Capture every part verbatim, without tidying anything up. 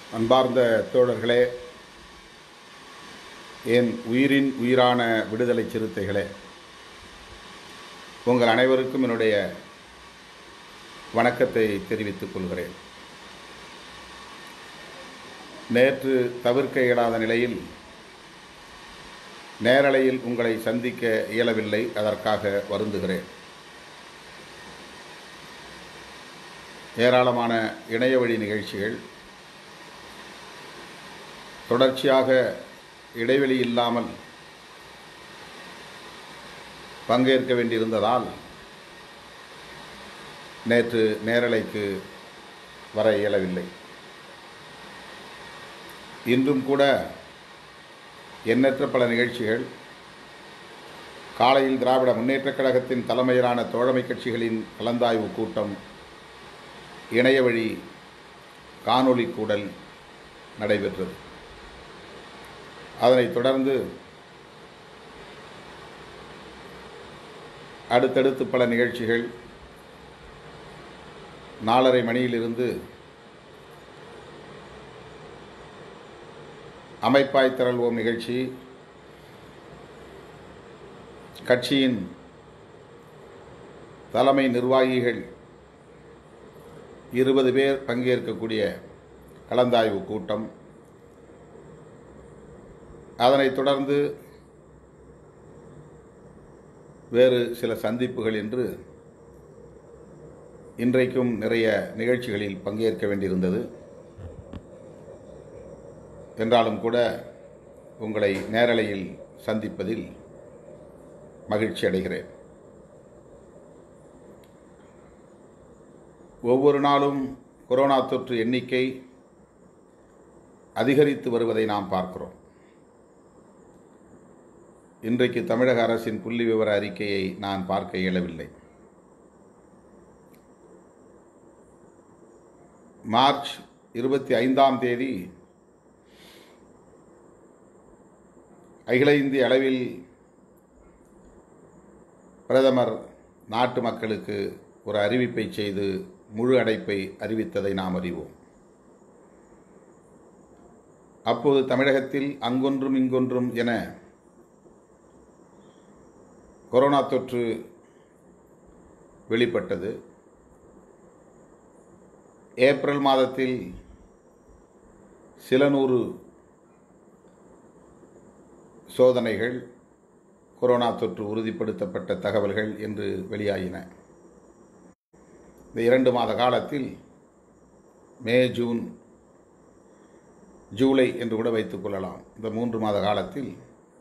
அன்பார்ந்த தோழர்களே, என் உயிரின் உயிரான விடுதலை சிறுத்தைகளே, உங்கள் அனைவருக்கும் என்னுடைய வணக்கத்தை தெரிவித்துக் கொள்கிறேன். நேற்று தவிர்க்க இயலாத நிலையில் நேரலையில் உங்களை சந்திக்க இயலவில்லை. அதற்காக வருந்துகிறேன். ஏராளமான இணையவழி நிகழ்ச்சிகள் தொடர்ச்சியாக இடைவெளி இல்லாமல் பங்கேற்க வேண்டியிருந்ததால் நேற்று நேரலைக்கு வர இயலவில்லை. இன்றும் கூட எண்ணற்ற பல நிகழ்ச்சிகள் காலையில் திராவிட முன்னேற்றக் கழகத்தின் தலைமையிலான தோழமை கட்சிகளின் கலந்தாய்வு கூட்டம் இணையவழி காணொளி கூடல் நடைபெற்றது. அதனைத் தொடர்ந்து அடுத்தடுத்து பல நிகழ்ச்சிகள் நாலரை மணியிலிருந்து அமைப்பாய் திரள்வோம் நிகழ்ச்சி, கட்சியின் தலைமை நிர்வாகிகள் இருபது பேர் பங்கேற்கக்கூடிய கலந்தாய்வு கூட்டம், அதனைத் தொடர்ந்து வேறு சில சந்திப்புகள் என்று இன்றைக்கும் நிறைய நிகழ்ச்சிகளில் பங்கேற்க வேண்டியிருந்தது. என்றாலும் கூட உங்களை நேரலையில் சந்திப்பதில் மகிழ்ச்சி அடைகிறேன். ஒவ்வொரு நாளும் கொரோனா தொற்று எண்ணிக்கை அதிகரித்து வருவதை நாம் பார்க்கிறோம். இன்றைக்கு தமிழக அரசின் புள்ளி விவர அறிக்கையை நான் பார்க்க இயலவில்லை. மார்ச் இருபத்தி ஐந்தாம் தேதி அகில இந்திய அளவில் பிரதமர் நாட்டு மக்களுக்கு ஒரு அறிவிப்பை செய்து முழு அடைப்பை அறிவித்ததை நாம் அறிவோம். அப்போது தமிழகத்தில் அங்கொன்றும் இங்கொன்றும் என கொரோனா தொற்று வெளிப்பட்டது. ஏப்ரல் மாதத்தில் சில நூறு சோதனைகள், கொரோனா தொற்று உறுதிப்படுத்தப்பட்ட தகவல்கள் என்று வெளியாகின. இந்த இரண்டு மாத காலத்தில் மே, ஜூன், ஜூலை என்று கூட வைத்துக் கொள்ளலாம், இந்த மூன்று மாத காலத்தில்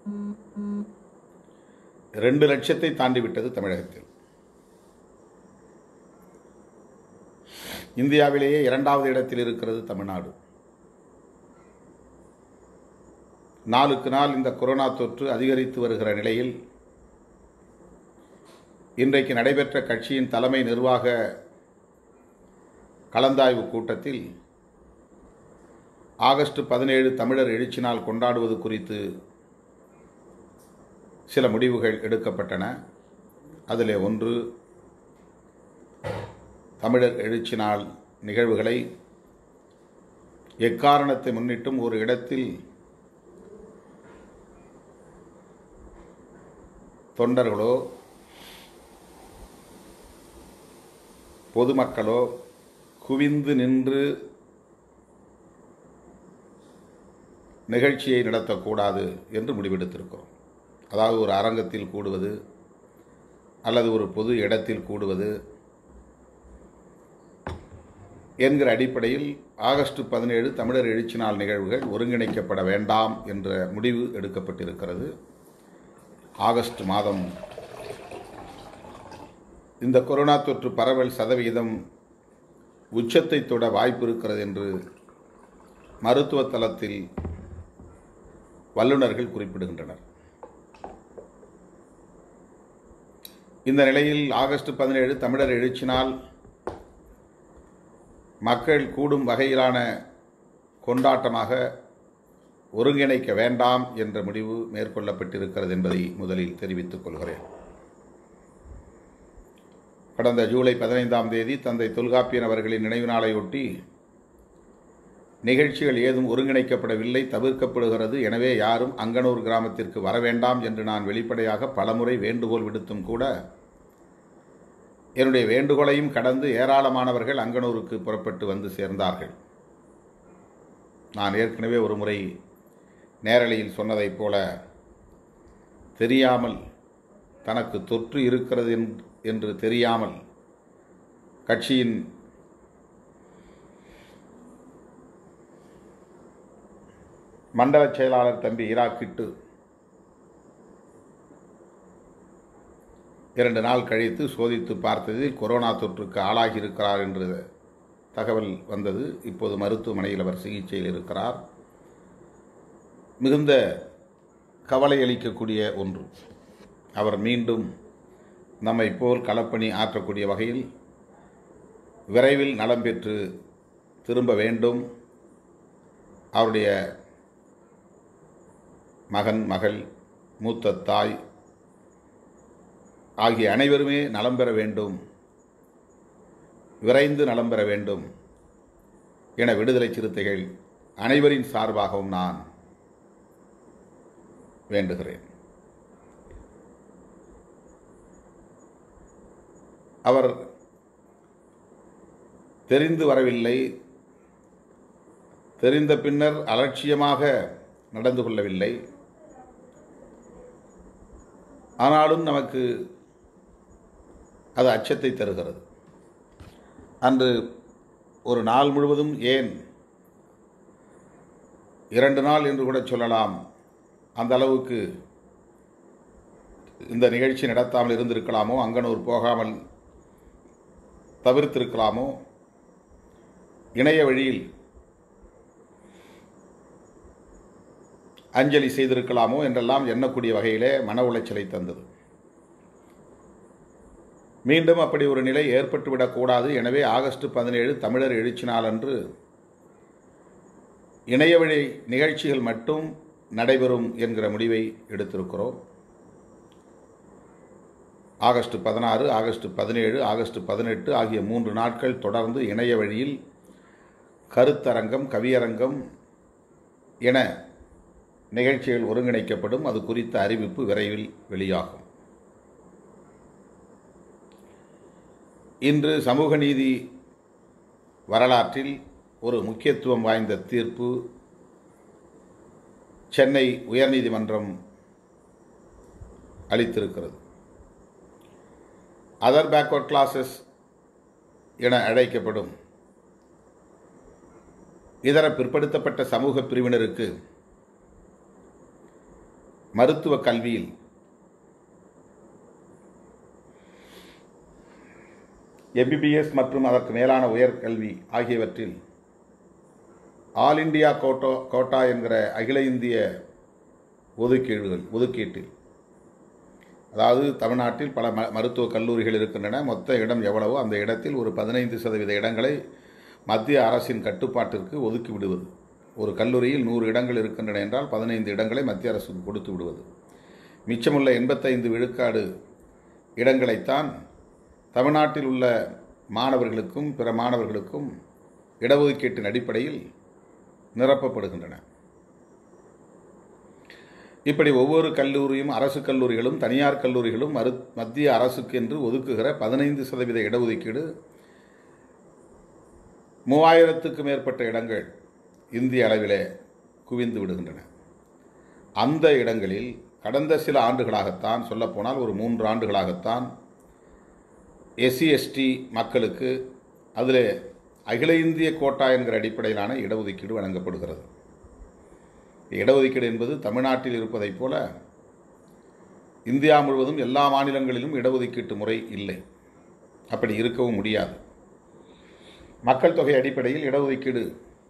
ரெண்டு லட்சத்தை தாண்டிவிட்டது தமிழகத்தில். இந்தியாவிலேயே இரண்டாவது இடத்தில் இருக்கிறது தமிழ்நாடு. நாளுக்கு நாள் இந்த கொரோனா தொற்று அதிகரித்து வருகிற நிலையில் இன்றைக்கு நடைபெற்ற கட்சியின் தலைமை நிர்வாக கலந்தாய்வு கூட்டத்தில் ஆகஸ்ட் பதினேழு தமிழர் எழுச்சி நாள் கொண்டாடுவது குறித்து சில முடிவுகள் எடுக்கப்பட்டன. அதிலே ஒன்று, தமிழர் எழுச்சி நாள் நிகழ்வுகளை எக்காரணத்தை முன்னிட்டும் ஒரு இடத்தில் தொண்டர்களோ பொதுமக்களோ குவிந்து நின்று நிகழ்ச்சியை நடத்தக்கூடாது என்று முடிவெடுத்திருக்கிறோம். அதாவது ஒரு அரங்கத்தில் கூடுவது அல்லது ஒரு பொது இடத்தில் கூடுவது என்கிற அடிப்படையில் ஆகஸ்ட் பதினேழு தமிழர் எழுச்சி நாள் நிகழ்வுகள் ஒருங்கிணைக்கப்பட வேண்டாம் என்ற முடிவு எடுக்கப்பட்டிருக்கிறது. ஆகஸ்ட் மாதம் இந்த கொரோனா தொற்று பரவல் சதவிகிதம் உச்சத்தை தொட வாய்ப்பு இருக்கிறது என்று மருத்துவ தளத்தில் வல்லுநர்கள் குறிப்பிடுகின்றனர். இந்த நிலையில் ஆகஸ்ட் பதினேழு தமிழர் எழுச்சி நாள் மக்கள் கூடும் வகையிலான கொண்டாட்டமாக ஒருங்கிணைக்க வேண்டாம் என்ற முடிவு மேற்கொள்ளப்பட்டிருக்கிறது என்பதை முதலில் தெரிவித்துக் கொள்கிறேன். கடந்த ஜூலை பதினைந்தாம் தேதி தந்தை தொல்காப்பியன் அவர்களின் நினைவு நாளையொட்டி நிகழ்ச்சிகள் ஏதும் ஒருங்கிணைக்கப்படவில்லை, தவிர்க்கப்படுகிறது. எனவே யாரும் அங்கனூர் கிராமத்திற்கு வர வேண்டாம் என்று நான் வெளிப்படையாக பலமுறை வேண்டுகோள் விடுத்தும் கூட என்னுடைய வேண்டுகோளையும் கடந்து ஏராளமானவர்கள் அங்கனூருக்கு புறப்பட்டு வந்து சேர்ந்தார்கள். நான் ஏற்கனவே ஒரு முறை நேரலையில் சொன்னதைப் போல, தெரியாமல், தனக்கு தொற்று இருக்கிறது என்று தெரியாமல் கட்சியின் மண்டல செயலாளர் தம்பி ஈராக்கிட்டு இரண்டு நாள் கழித்து சோதித்து பார்த்ததில் கொரோனா தொற்றுக்கு ஆளாகி இருக்கிறார் என்று தகவல் வந்தது. இப்போது மருத்துவமனையில் அவர் சிகிச்சையில் இருக்கிறார். மிகுந்த கவலை அளிக்கக்கூடிய ஒன்று. அவர் மீண்டும் நம்மை போல் களப்பணி ஆற்றக்கூடிய வகையில் விரைவில் நலம் பெற்று திரும்ப வேண்டும். அவருடைய மகன், மகள், மூத்த தாய் ஆகிய அனைவருமே நலம் பெற வேண்டும், விரைந்து நலம் பெற வேண்டும் என விடுதலை சிறுத்தைகள் அனைவரின் சார்பாகவும் நான் வேண்டுகிறேன். அவர் தெரிந்து வரவில்லை, தெரிந்த பின்னர் அலட்சியமாக நடந்து கொள்ளவில்லை. ஆனாலும் நமக்கு அது அச்சத்தை தருகிறது. அன்று ஒரு நாள் முழுவதும், ஏன் இரண்டு நாள் என்று கூட சொல்லலாம், அந்த அளவுக்கு இந்த நிகழ்ச்சி நடத்தாமல் இருந்திருக்கலாமோ, அங்கனூர் போகாமல் தவிர்த்திருக்கலாமோ, இணைய வழியில் அஞ்சலி செய்திருக்கலாமோ என்றெல்லாம் எண்ணக்கூடிய வகையிலே மன உளைச்சலை தந்தது. மீண்டும் அப்படி ஒரு நிலை ஏற்பட்டுவிடக்கூடாது. எனவே ஆகஸ்ட் பதினேழு தமிழர் எழுச்சி நாள் அன்று இணையவழி நிகழ்ச்சிகள் மட்டும் நடைபெறும் என்கிற முடிவை எடுத்திருக்கிறோம். ஆகஸ்ட் பதினாறு, ஆகஸ்ட் பதினேழு, ஆகஸ்ட் பதினெட்டு ஆகிய மூன்று நாட்கள் தொடர்ந்து இணைய வழியில் கருத்தரங்கம், கவியரங்கம் என நிகழ்ச்சிகள் ஒருங்கிணைக்கப்படும். அது குறித்த அறிவிப்பு விரைவில் வெளியாகும். இன்று சமூக நீதி வரலாற்றில் ஒரு முக்கியத்துவம் வாய்ந்த தீர்ப்பு சென்னை உயர்நீதிமன்றம் அளித்திருக்கிறது. அதர் பேக்வர்ட் கிளாஸஸ் என அழைக்கப்படும் இதர பிற்படுத்தப்பட்ட சமூக பிரிவினருக்கு மருத்துவ கல்வியில் எம்பிபிஎஸ் மற்றும் அதற்கு மேலான உயர்கல்வி ஆகியவற்றில் ஆல் இண்டியா கோட்டா கோட்டா என்கிற அகில இந்திய ஒதுக்கீடுகள் ஒதுக்கீட்டில், அதாவது தமிழ்நாட்டில் பல ம மருத்துவக் கல்லூரிகள் இருக்கின்றன. மொத்த இடம் எவ்வளவோ அந்த இடத்தில் ஒரு பதினைந்து சதவீத இடங்களை மத்திய அரசின் கட்டுப்பாட்டிற்கு ஒதுக்கி விடுவது. ஒரு கல்லூரியில் நூறு இடங்கள் இருக்கின்றன என்றால் பதினைந்து இடங்களை மத்திய அரசுக்கு கொடுத்து விடுவது. மிச்சமுள்ள எண்பத்தைந்து விழுக்காடு இடங்களைத்தான் தமிழ்நாட்டில் உள்ள மாணவர்களுக்கும் பிற மாணவர்களுக்கும் இடஒதுக்கீட்டின் அடிப்படையில் நிரப்பப்படுகின்றன. இப்படி ஒவ்வொரு கல்லூரியும், அரசு கல்லூரிகளும் தனியார் கல்லூரிகளும் மரு மத்திய அரசுக்கு என்று ஒதுக்குகிற பதினைந்து சதவீத இடஒதுக்கீடு மூவாயிரத்துக்கு மேற்பட்ட இடங்கள் இந்திய அளவிலே குவிந்து விடுகின்றன. அந்த இடங்களில் கடந்த சில ஆண்டுகளாகத்தான், சொல்லப்போனால் ஒரு மூன்று ஆண்டுகளாகத்தான் எஸ்சி எஸ்டி மக்களுக்கு அதில் அகில இந்திய கோட்டா என்கிற அடிப்படையிலான இடஒதுக்கீடு வழங்கப்படுகிறது. இடஒதுக்கீடு என்பது தமிழ்நாட்டில் இருப்பதைப் போல இந்தியா முழுவதும் எல்லா மாநிலங்களிலும் இடஒதுக்கீட்டு முறை இல்லை. அப்படி இருக்கவும் முடியாது. மக்கள் தொகை அடிப்படையில் இடஒதுக்கீடு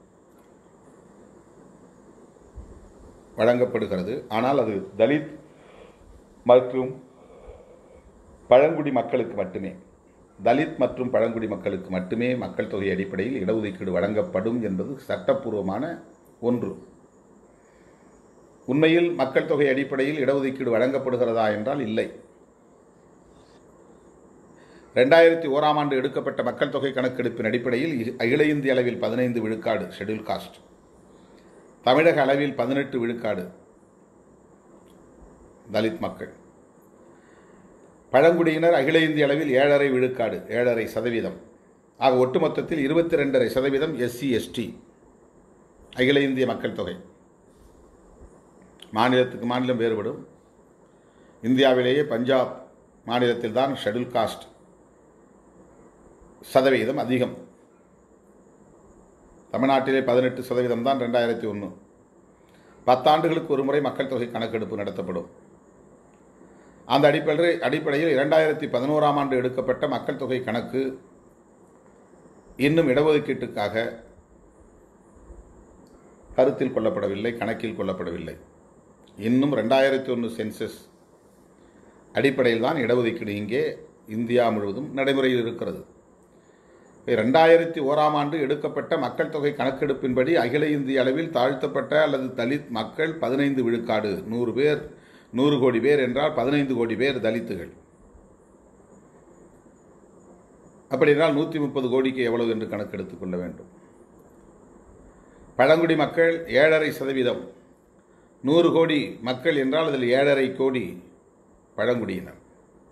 வழங்கப்படுகிறது. ஆனால் அது தலித் மற்றும் பழங்குடி மக்களுக்கு மட்டுமே, தலித் மற்றும் பழங்குடி மக்களுக்கு மட்டுமே மக்கள் தொகை அடிப்படையில் இடஒதுக்கீடு வழங்கப்படும் என்பது சட்டப்பூர்வமான ஒன்று. உண்மையில் மக்கள் தொகை அடிப்படையில் இடஒதுக்கீடு வழங்கப்படுகிறதா என்றால் இல்லை. ரெண்டாயிரத்தி ஓராம் ஆண்டு எடுக்கப்பட்ட மக்கள் தொகை கணக்கெடுப்பின் அடிப்படையில் அகில இந்திய அளவில் பதினைந்து விழுக்காடு ஷெட்யூல் காஸ்ட், தமிழக அளவில் பதினெட்டு விழுக்காடு தலித் மக்கள், பழங்குடியினர் அகில இந்திய அளவில் ஏழரை விழுக்காடு ஏழரை சதவீதம். ஆக ஒட்டுமொத்தத்தில் இருபத்தி ரெண்டரை சதவீதம் எஸ்சி எஸ்டி அகில இந்திய மக்கள் தொகை. மாநிலத்துக்கு மாநிலம் வேறுபடும். இந்தியாவிலேயே பஞ்சாப் மாநிலத்தில் தான் ஷெட்யூல் காஸ்ட் சதவீதம் அதிகம். தமிழ்நாட்டிலே பதினெட்டு சதவீதம் தான். ரெண்டாயிரத்தி ஒன்று பத்தாண்டுகளுக்கு ஒரு முறை மக்கள் தொகை கணக்கெடுப்பு நடத்தப்படும். அந்த அடிப்படை அடிப்படையில் இரண்டாயிரத்தி பதினோராம் ஆண்டு எடுக்கப்பட்ட மக்கள் தொகை கணக்கு இன்னும் இடஒதுக்கீட்டுக்காக கருத்தில் கொள்ளப்படவில்லை, கணக்கில் கொள்ளப்படவில்லை. இன்னும் ரெண்டாயிரத்தி ஒன்று சென்சஸ் அடிப்படையில் தான் இடஒதுக்கீடு இங்கே இந்தியா முழுவதும் நடைமுறையில் இருக்கிறது. ரெண்டாயிரத்தி ஓராம் ஆண்டு எடுக்கப்பட்ட மக்கள் தொகை கணக்கெடுப்பின்படி அகில இந்திய அளவில் தாழ்த்தப்பட்ட அல்லது தலித் மக்கள் பதினைந்து விழுக்காடு. நூறு பேர் நூறு கோடி பேர் என்றால் பதினைந்து கோடி பேர் தலித்துகள். அப்படி என்றால் நூற்றி முப்பது கோடிக்கு எவ்வளவு என்று கணக்கெடுத்துக் கொள்ள வேண்டும். பழங்குடி மக்கள் ஏழரை சதவீதம். நூறு கோடி மக்கள் என்றால் அதில் ஏழரை கோடி பழங்குடியினர்.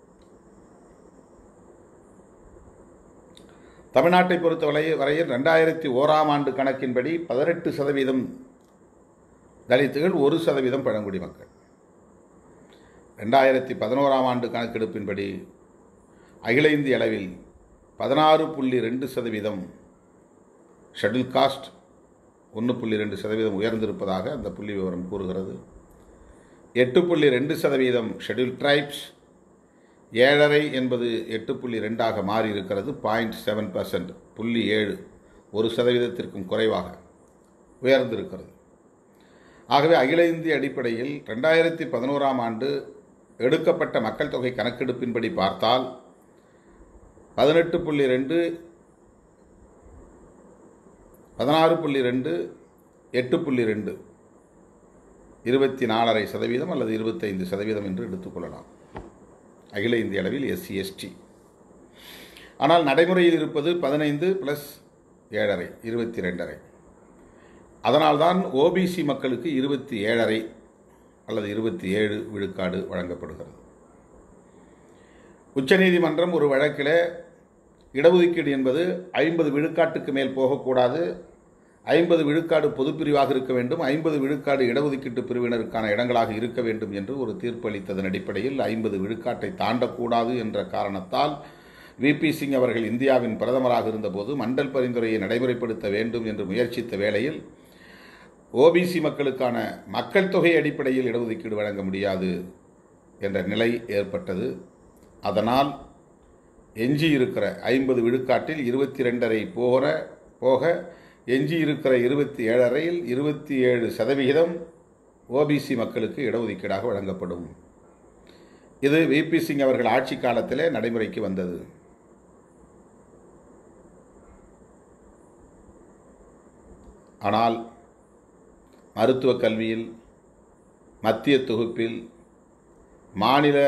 தமிழ்நாட்டை பொறுத்தவரை வரையில் ரெண்டாயிரத்தி ஓராம் ஆண்டு கணக்கின்படி பதினெட்டு சதவீதம் தலித்துகள், ஒரு சதவீதம் பழங்குடி மக்கள். ரெண்டாயிரத்தி பதினோராம் ஆண்டு கணக்கெடுப்பின்படி அகில இந்திய அளவில் பதினாறு புள்ளி ரெண்டு சதவீதம் ஷெட்யூல் காஸ்ட், ஒன்று புள்ளி ரெண்டு சதவீதம் உயர்ந்திருப்பதாக அந்த புள்ளி விவரம் கூறுகிறது. எட்டு புள்ளி ரெண்டு சதவீதம் ஷெட்யூல் ட்ரைப்ஸ், ஏழரை என்பது எட்டு புள்ளி ரெண்டாக மாறி இருக்கிறது. பாயிண்ட் செவன் பர்சன்ட் புள்ளி ஏழு ஒரு சதவீதத்திற்கும் குறைவாக உயர்ந்திருக்கிறது. ஆகவே அகில இந்திய அடிப்படையில் ரெண்டாயிரத்தி பதினோராம் ஆண்டு எடுக்கப்பட்ட மக்கள் தொகை கணக்கெடுப்பின்படி பார்த்தால் பதினெட்டு புள்ளி ரெண்டு பதினாறு புள்ளி ரெண்டு எட்டு புள்ளி ரெண்டு இருபத்தி நாலரை சதவீதம் அல்லது இருபத்தைந்து சதவீதம் என்று எடுத்துக்கொள்ளலாம் அகில இந்திய அளவில் எஸ்சி எஸ்டி. ஆனால் நடைமுறையில் இருப்பது பதினைந்து பிளஸ் ஏழரை இருபத்தி ரெண்டரை. அதனால்தான் ஓபிசி மக்களுக்கு இருபத்தி ஏழரை அல்லது இருபத்தி ஏழு விழுக்காடு வழங்கப்படுகிறது. உச்சநீதிமன்றம் ஒரு வழக்கில் இடஒதுக்கீடு என்பது ஐம்பது விழுக்காட்டுக்கு மேல் போகக்கூடாது, ஐம்பது விழுக்காடு பொதுப்பிரிவாக இருக்க வேண்டும், ஐம்பது விழுக்காடு இடஒதுக்கீட்டு பிரிவினருக்கான இடங்களாக இருக்க வேண்டும் என்று ஒரு தீர்ப்பு அளித்ததன் அடிப்படையில் ஐம்பது விழுக்காட்டை தாண்டக்கூடாது என்ற காரணத்தால் வி பி சிங் அவர்கள் இந்தியாவின் பிரதமராக இருந்தபோது மண்டல் பரிந்துரையை நடைமுறைப்படுத்த வேண்டும் என்று முயற்சித்த வேளையில் ஓபிசி மக்களுக்கான மக்கள் தொகை அடிப்படையில் இடஒதுக்கீடு வழங்க முடியாது என்ற நிலை ஏற்பட்டது. அதனால் எஞ்சி இருக்கிற ஐம்பது விழுக்காட்டில் இருபத்தி ரெண்டரை போகிற போக எஞ்சி இருக்கிற இருபத்தி ஏழரையில் இருபத்தி ஏழு சதவிகிதம் ஓபிசி மக்களுக்கு இடஒதுக்கீடாக வழங்கப்படும். இது வி பி சிங் அவர்கள் ஆட்சி காலத்திலே நடைமுறைக்கு வந்தது. ஆனால் மருத்துவக் கல்வியில் மத்திய தொகுப்பில் மாநில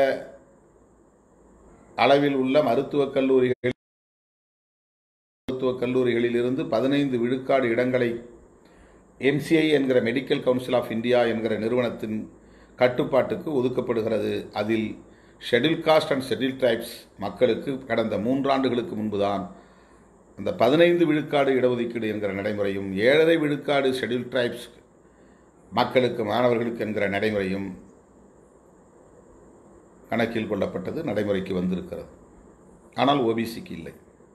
அளவில் உள்ள மருத்துவக் கல்லூரிகள் மருத்துவக் கல்லூரிகளில் இருந்து பதினைந்து விழுக்காடு இடங்களை எம்சிஐ என்கிற மெடிக்கல் கவுன்சில் ஆஃப் இந்தியா என்கிற நிறுவனத்தின் கட்டுப்பாட்டுக்கு ஒதுக்கப்படுகிறது. அதில் schedule caste and schedule tribes மக்களுக்கு கடந்த மூன்றாண்டுகளுக்கு முன்புதான் அந்த பதினைந்து விழுக்காடு இடஒதுக்கீடு என்கிற நடைமுறையும் ஏழரை விழுக்காடு ஷெட்யூல் ட்ரைப்ஸ் மக்களுக்கு மாணவர்களுக்கு என்கிற நடைமுறையும் கணக்கில் கொள்ளப்பட்டது, நடைமுறைக்கு வந்திருக்கிறது. ஆனால் ஓபிசிக்கு இல்லை.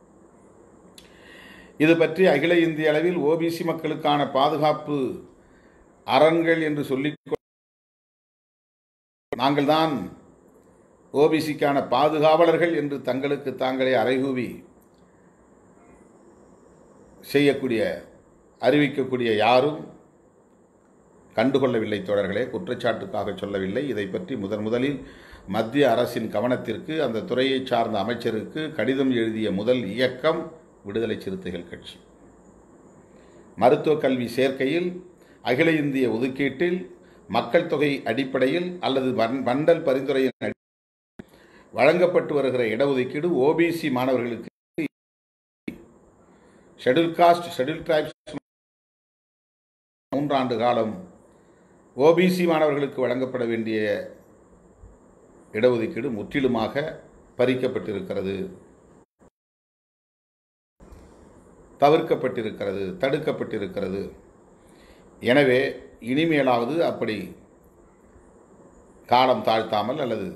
இது பற்றி அகில இந்திய அளவில் ஓபிசி மக்களுக்கான பாதுகாப்பு அரண்கள் என்று சொல்லிக் நாங்கள் தான் ஓபிசிக்கான பாதுகாவலர்கள் என்று தங்களுக்கு தாங்களே அறைகூவி செய்யக்கூடிய அறிவிக்கக்கூடிய யாரும் கண்டுகொள்ளவில்லை. தோழர்களே, குற்றச்சாட்டுக்காக சொல்லவில்லை. இதை பற்றி முதன் முதலில் மத்திய அரசின் கவனத்திற்கு அந்த துறையை சார்ந்த அமைச்சருக்கு கடிதம் எழுதிய முதல் இயக்கம் விடுதலை சிறுத்தைகள் கட்சி. மருத்துவக் கல்வி சேர்க்கையில் அகில இந்திய ஒதுக்கீட்டில் மக்கள் தொகை அடிப்படையில் அல்லது மண்டல் பரிந்துரையின் வழங்கப்பட்டு வருகிற இடஒதுக்கீடு ஓபிசி மாணவர்களுக்கு, ஷெட்யூல் காஸ்ட் ஷெட்யூல் டிரைப்ஸ் மூன்றாண்டு காலம் ஓபிசி மாணவர்களுக்கு வழங்கப்பட வேண்டிய இடஒதுக்கீடு முற்றிலுமாக பறிக்கப்பட்டிருக்கிறது, தவிர்க்கப்பட்டிருக்கிறது, தடுக்கப்பட்டிருக்கிறது. எனவே இனிமேலாவது அப்படி காலம் தாழ்த்தாமல் அல்லது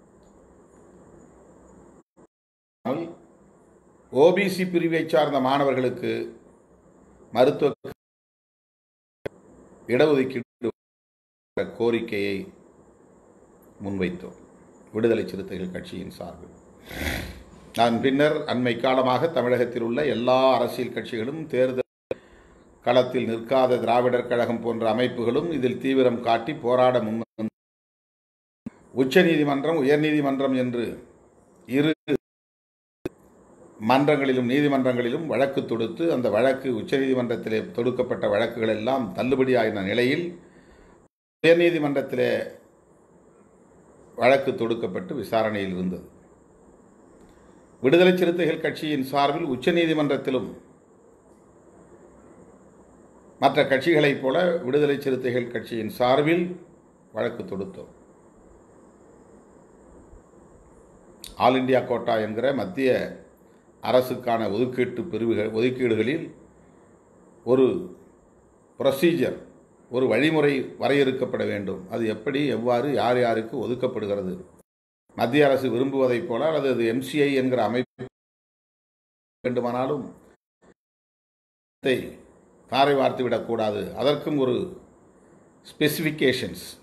ஓபிசி பிரிவை சார்ந்த மாணவர்களுக்கு மருத்துவ இடஒதுக்கீடு கோரிக்கையை முன்வைத்தோம் விடுதலை சிறுத்தைகள் கட்சியின் சார்பில். அதன் பின்னர் அண்மை காலமாக தமிழகத்தில் உள்ள எல்லா அரசியல் கட்சிகளும், தேர்தல் களத்தில் நிற்காத திராவிடர் கழகம் போன்ற அமைப்புகளும் இதில் தீவிரம் காட்டி போராட முன் உச்ச நீதிமன்றம், உயர்நீதிமன்றம் என்று இரு மன்றங்களிலும் நீதிமன்றங்களிலும் வழக்கு தொடுத்து அந்த வழக்கு உச்சநீதிமன்றத்திலே தொடுக்கப்பட்ட வழக்குகள் எல்லாம் தள்ளுபடியாயின நிலையில் உயர்நீதிமன்றத்திலே வழக்கு தொடுக்கப்பட்டு விசாரணையில் இருந்தது. விடுதலை சிறுத்தைகள் கட்சியின் சார்பில் உச்சநீதிமன்றத்திலும் மற்ற கட்சிகளைப் போல விடுதலை சிறுத்தைகள் கட்சியின் சார்பில் வழக்கு தொடுத்தோம். ஆல் இண்டியா கோட்டா என்கிற மத்திய அரசுக்கான ஒதுக்கீட்டு பிரிவுகள் ஒதுக்கீடுகளில் ஒரு ப்ரொசீஜர், ஒரு வழிமுறை வரையறுக்கப்பட வேண்டும். அது எப்படி, எவ்வாறு, யார் யாருக்கு ஒதுக்கப்படுகிறது? மத்திய அரசு விரும்புவதைப் போல அல்லது அது எம்சிஐ என்கிற அமைப்பு வேண்டுமானாலும் தாரை வார்த்து விடக்கூடாது. அதற்கும் ஒரு ஸ்பெசிஃபிகேஷன்ஸ்,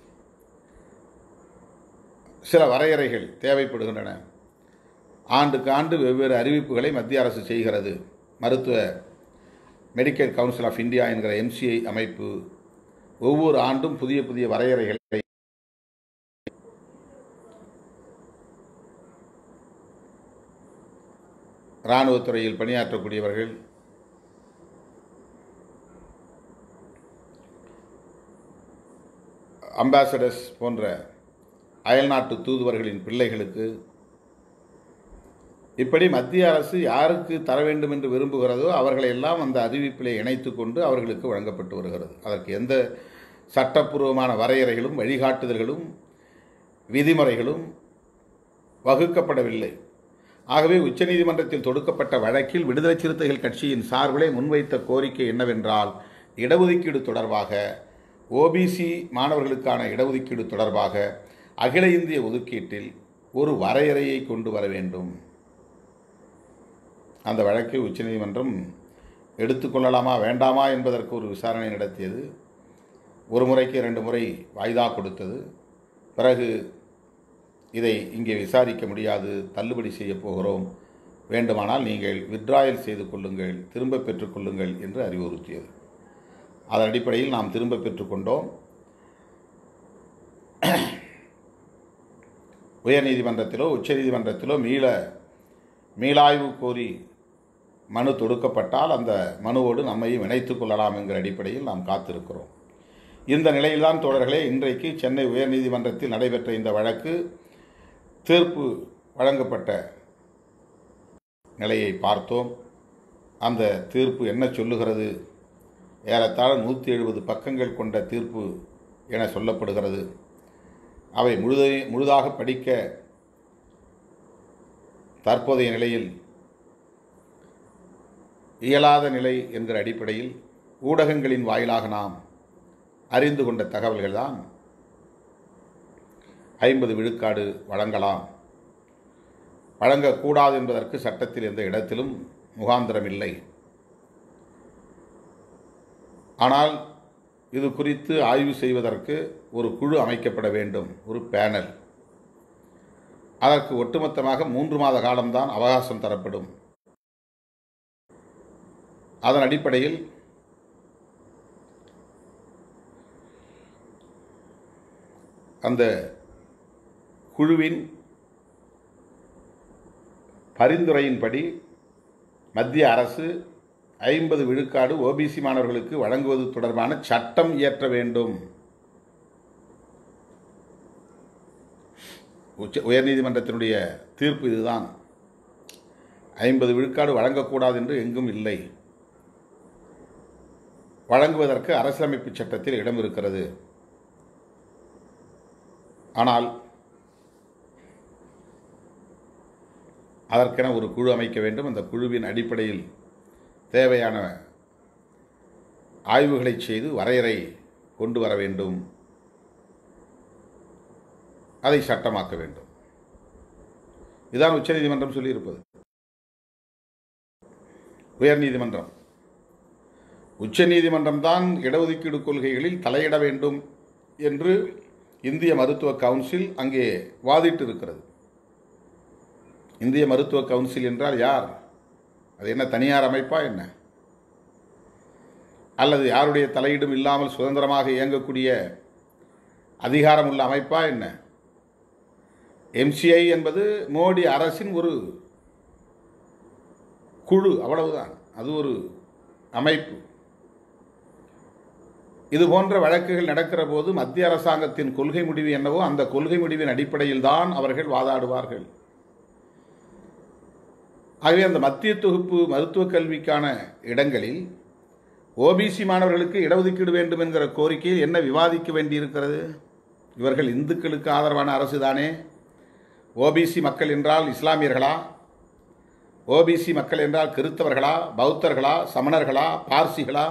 சில வரையறைகள் தேவைப்படுகின்றன. ஆண்டுக்கு ஆண்டு வெவ்வேறு அறிவிப்புகளை மத்திய அரசு செய்கிறது. மருத்துவ மெடிக்கல் கவுன்சில் ஆஃப் இந்தியா என்கிற எம்சிஐ அமைப்பு ஒவ்வொரு ஆண்டும் புதிய புதிய வரையறைகளை இராணுவத்துறையில் பணியாற்றக்கூடியவர்கள், அம்பாசடர்ஸ் போன்ற அயல்நாட்டு தூதுவர்களின் பிள்ளைகளுக்கு, இப்படி மத்திய அரசு யாருக்கு தர வேண்டும் என்று விரும்புகிறதோ அவர்களை எல்லாம் அந்த அறிவிப்பிலே இணைத்து கொண்டு அவர்களுக்கு வழங்கப்பட்டு வருகிறது. அதற்கு எந்த சட்டப்பூர்வமான வரையறைகளும் வழிகாட்டுதல்களும் விதிமுறைகளும் வகுக்கப்படவில்லை. ஆகவே உச்சநீதிமன்றத்தில் தொடுக்கப்பட்ட வழக்கில் விடுதலை சிறுத்தைகள் கட்சியின் சார்பிலே முன்வைத்த கோரிக்கை என்னவென்றால், இடஒதுக்கீடு தொடர்பாக, ஓபிசி மாணவர்களுக்கான இடஒதுக்கீடு தொடர்பாக அகில இந்திய ஒதுக்கீட்டில் ஒரு வரையறையை கொண்டு வர வேண்டும். அந்த வழக்கை உச்சநீதிமன்றம் எடுத்துக்கொள்ளலாமா வேண்டாமா என்பதற்கு ஒரு விசாரணை நடத்தியது. ஒரு முறைக்கு இரண்டு முறை வாய்தா கொடுத்தது. பிறகு இதை இங்கே விசாரிக்க முடியாது, தள்ளுபடி செய்ய போகிறோம், வேண்டுமானால் நீங்கள் வித்ட்ராயல் செய்து கொள்ளுங்கள், திரும்ப பெற்றுக்கொள்ளுங்கள் என்று அறிவுறுத்தியது. அதன் அடிப்படையில் நாம் திரும்ப பெற்றுக்கொண்டோம். உயர்நீதிமன்றத்திலோ உச்சநீதிமன்றத்திலோ மீள மீளாய்வு கோரி மனு தொடுக்கப்பட்டால் அந்த மனுவோடு நம்மையும் இணைத்துக் கொள்ளலாம் என்கிற அடிப்படையில் நாம் காத்திருக்கிறோம். இந்த நிலையில்தான் தோழர்களே, இன்றைக்கு சென்னை உயர்நீதிமன்றத்தில் நடைபெற்ற இந்த வழக்கு தீர்ப்பு வழங்கப்பட்ட நிலையை பார்த்தோம். அந்த தீர்ப்பு என்ன சொல்லுகிறது? ஏறத்தாழ நூற்றி எழுபது பக்கங்கள் கொண்ட தீர்ப்பு என சொல்லப்படுகிறது. அவை முழுத முழுதாக படிக்க தற்போதைய நிலையில் இயலாத நிலை என்கிற அடிப்படையில் ஊடகங்களின் வாயிலாக நாம் அறிந்து கொண்ட தகவல்கள்தான் ஐம்பது விழுக்காடு வழங்கலாம், வழங்கக்கூடாது என்பதற்கு சட்டத்தில் எந்த இடத்திலும் முகாந்திரம் இல்லை. ஆனால் இது குறித்து ஆய்வு செய்வதற்கு ஒரு குழு அமைக்கப்பட வேண்டும், ஒரு பேனல். அதற்கு ஒட்டுமொத்தமாக மூன்று மாத காலம்தான் அவகாசம் தரப்படும். அதன் அடிப்படையில் அந்த குழுவின் பரிந்துரையின்படி மத்திய அரசு ஐம்பது விழுக்காடு ஓபிசி மாணவர்களுக்கு வழங்குவது தொடர்பான சட்டம் இயற்ற வேண்டும். உச்ச உயர்நீதிமன்றத்தினுடைய தீர்ப்பு இதுதான். ஐம்பது விழுக்காடு வழங்கக்கூடாது என்று எங்கும் இல்லை. வழங்குவதற்கு அரசியலமைப்பு சட்டத்தில் இடம் இருக்கிறது. ஆனால் அதற்கென ஒரு குழு அமைக்க வேண்டும். அந்த குழுவின் அடிப்படையில் தேவையான ஆய்வுகளை செய்து வரையறை கொண்டு வர வேண்டும். அதை சட்டமாக்க வேண்டும். இதுதான் உச்சநீதிமன்றம் சொல்லியிருப்பது. உயர்நீதிமன்றம் உச்சநீதிமன்றம் தான் இடஒதுக்கீடு கொள்கைகளில் தலையிட வேண்டும் என்று இந்திய மருத்துவ கவுன்சில் அங்கே வாதிட்டு இருக்கிறது. இந்திய மருத்துவ கவுன்சில் என்றால் யார்? அது என்ன தனியார் அமைப்பா என்ன? அல்லது யாருடைய தலையீடும் இல்லாமல் சுதந்திரமாக இயங்கக்கூடிய அதிகாரம் உள்ள அமைப்பா என்ன? எம்சிஐ என்பது மோடி அரசின் ஒரு குழு, அவ்வளவுதான். அது ஒரு அமைப்பு. இது போன்ற வழக்குகள் நடக்கிற போது மத்திய அரசாங்கத்தின் கொள்கை முடிவு என்னவோ அந்த கொள்கை முடிவின் அடிப்படையில் தான் அவர்கள் வாதாடுவார்கள். ஆகவே அந்த மத்திய தொகுப்பு மருத்துவக் கல்விக்கான இடங்களில் ஓபிசி மாணவர்களுக்கு இடஒதுக்கீடு வேண்டும் என்கிற கோரிக்கையில் என்ன விவாதிக்க வேண்டியிருக்கிறது? இவர்கள் இந்துக்களுக்கு ஆதரவான அரசு தானே. ஓபிசி மக்கள் என்றால் இஸ்லாமியர்களா? ஓபிசி மக்கள் என்றால் கிறிஸ்தவர்களா, பௌத்தர்களா, சமணர்களா, பார்சிகளா?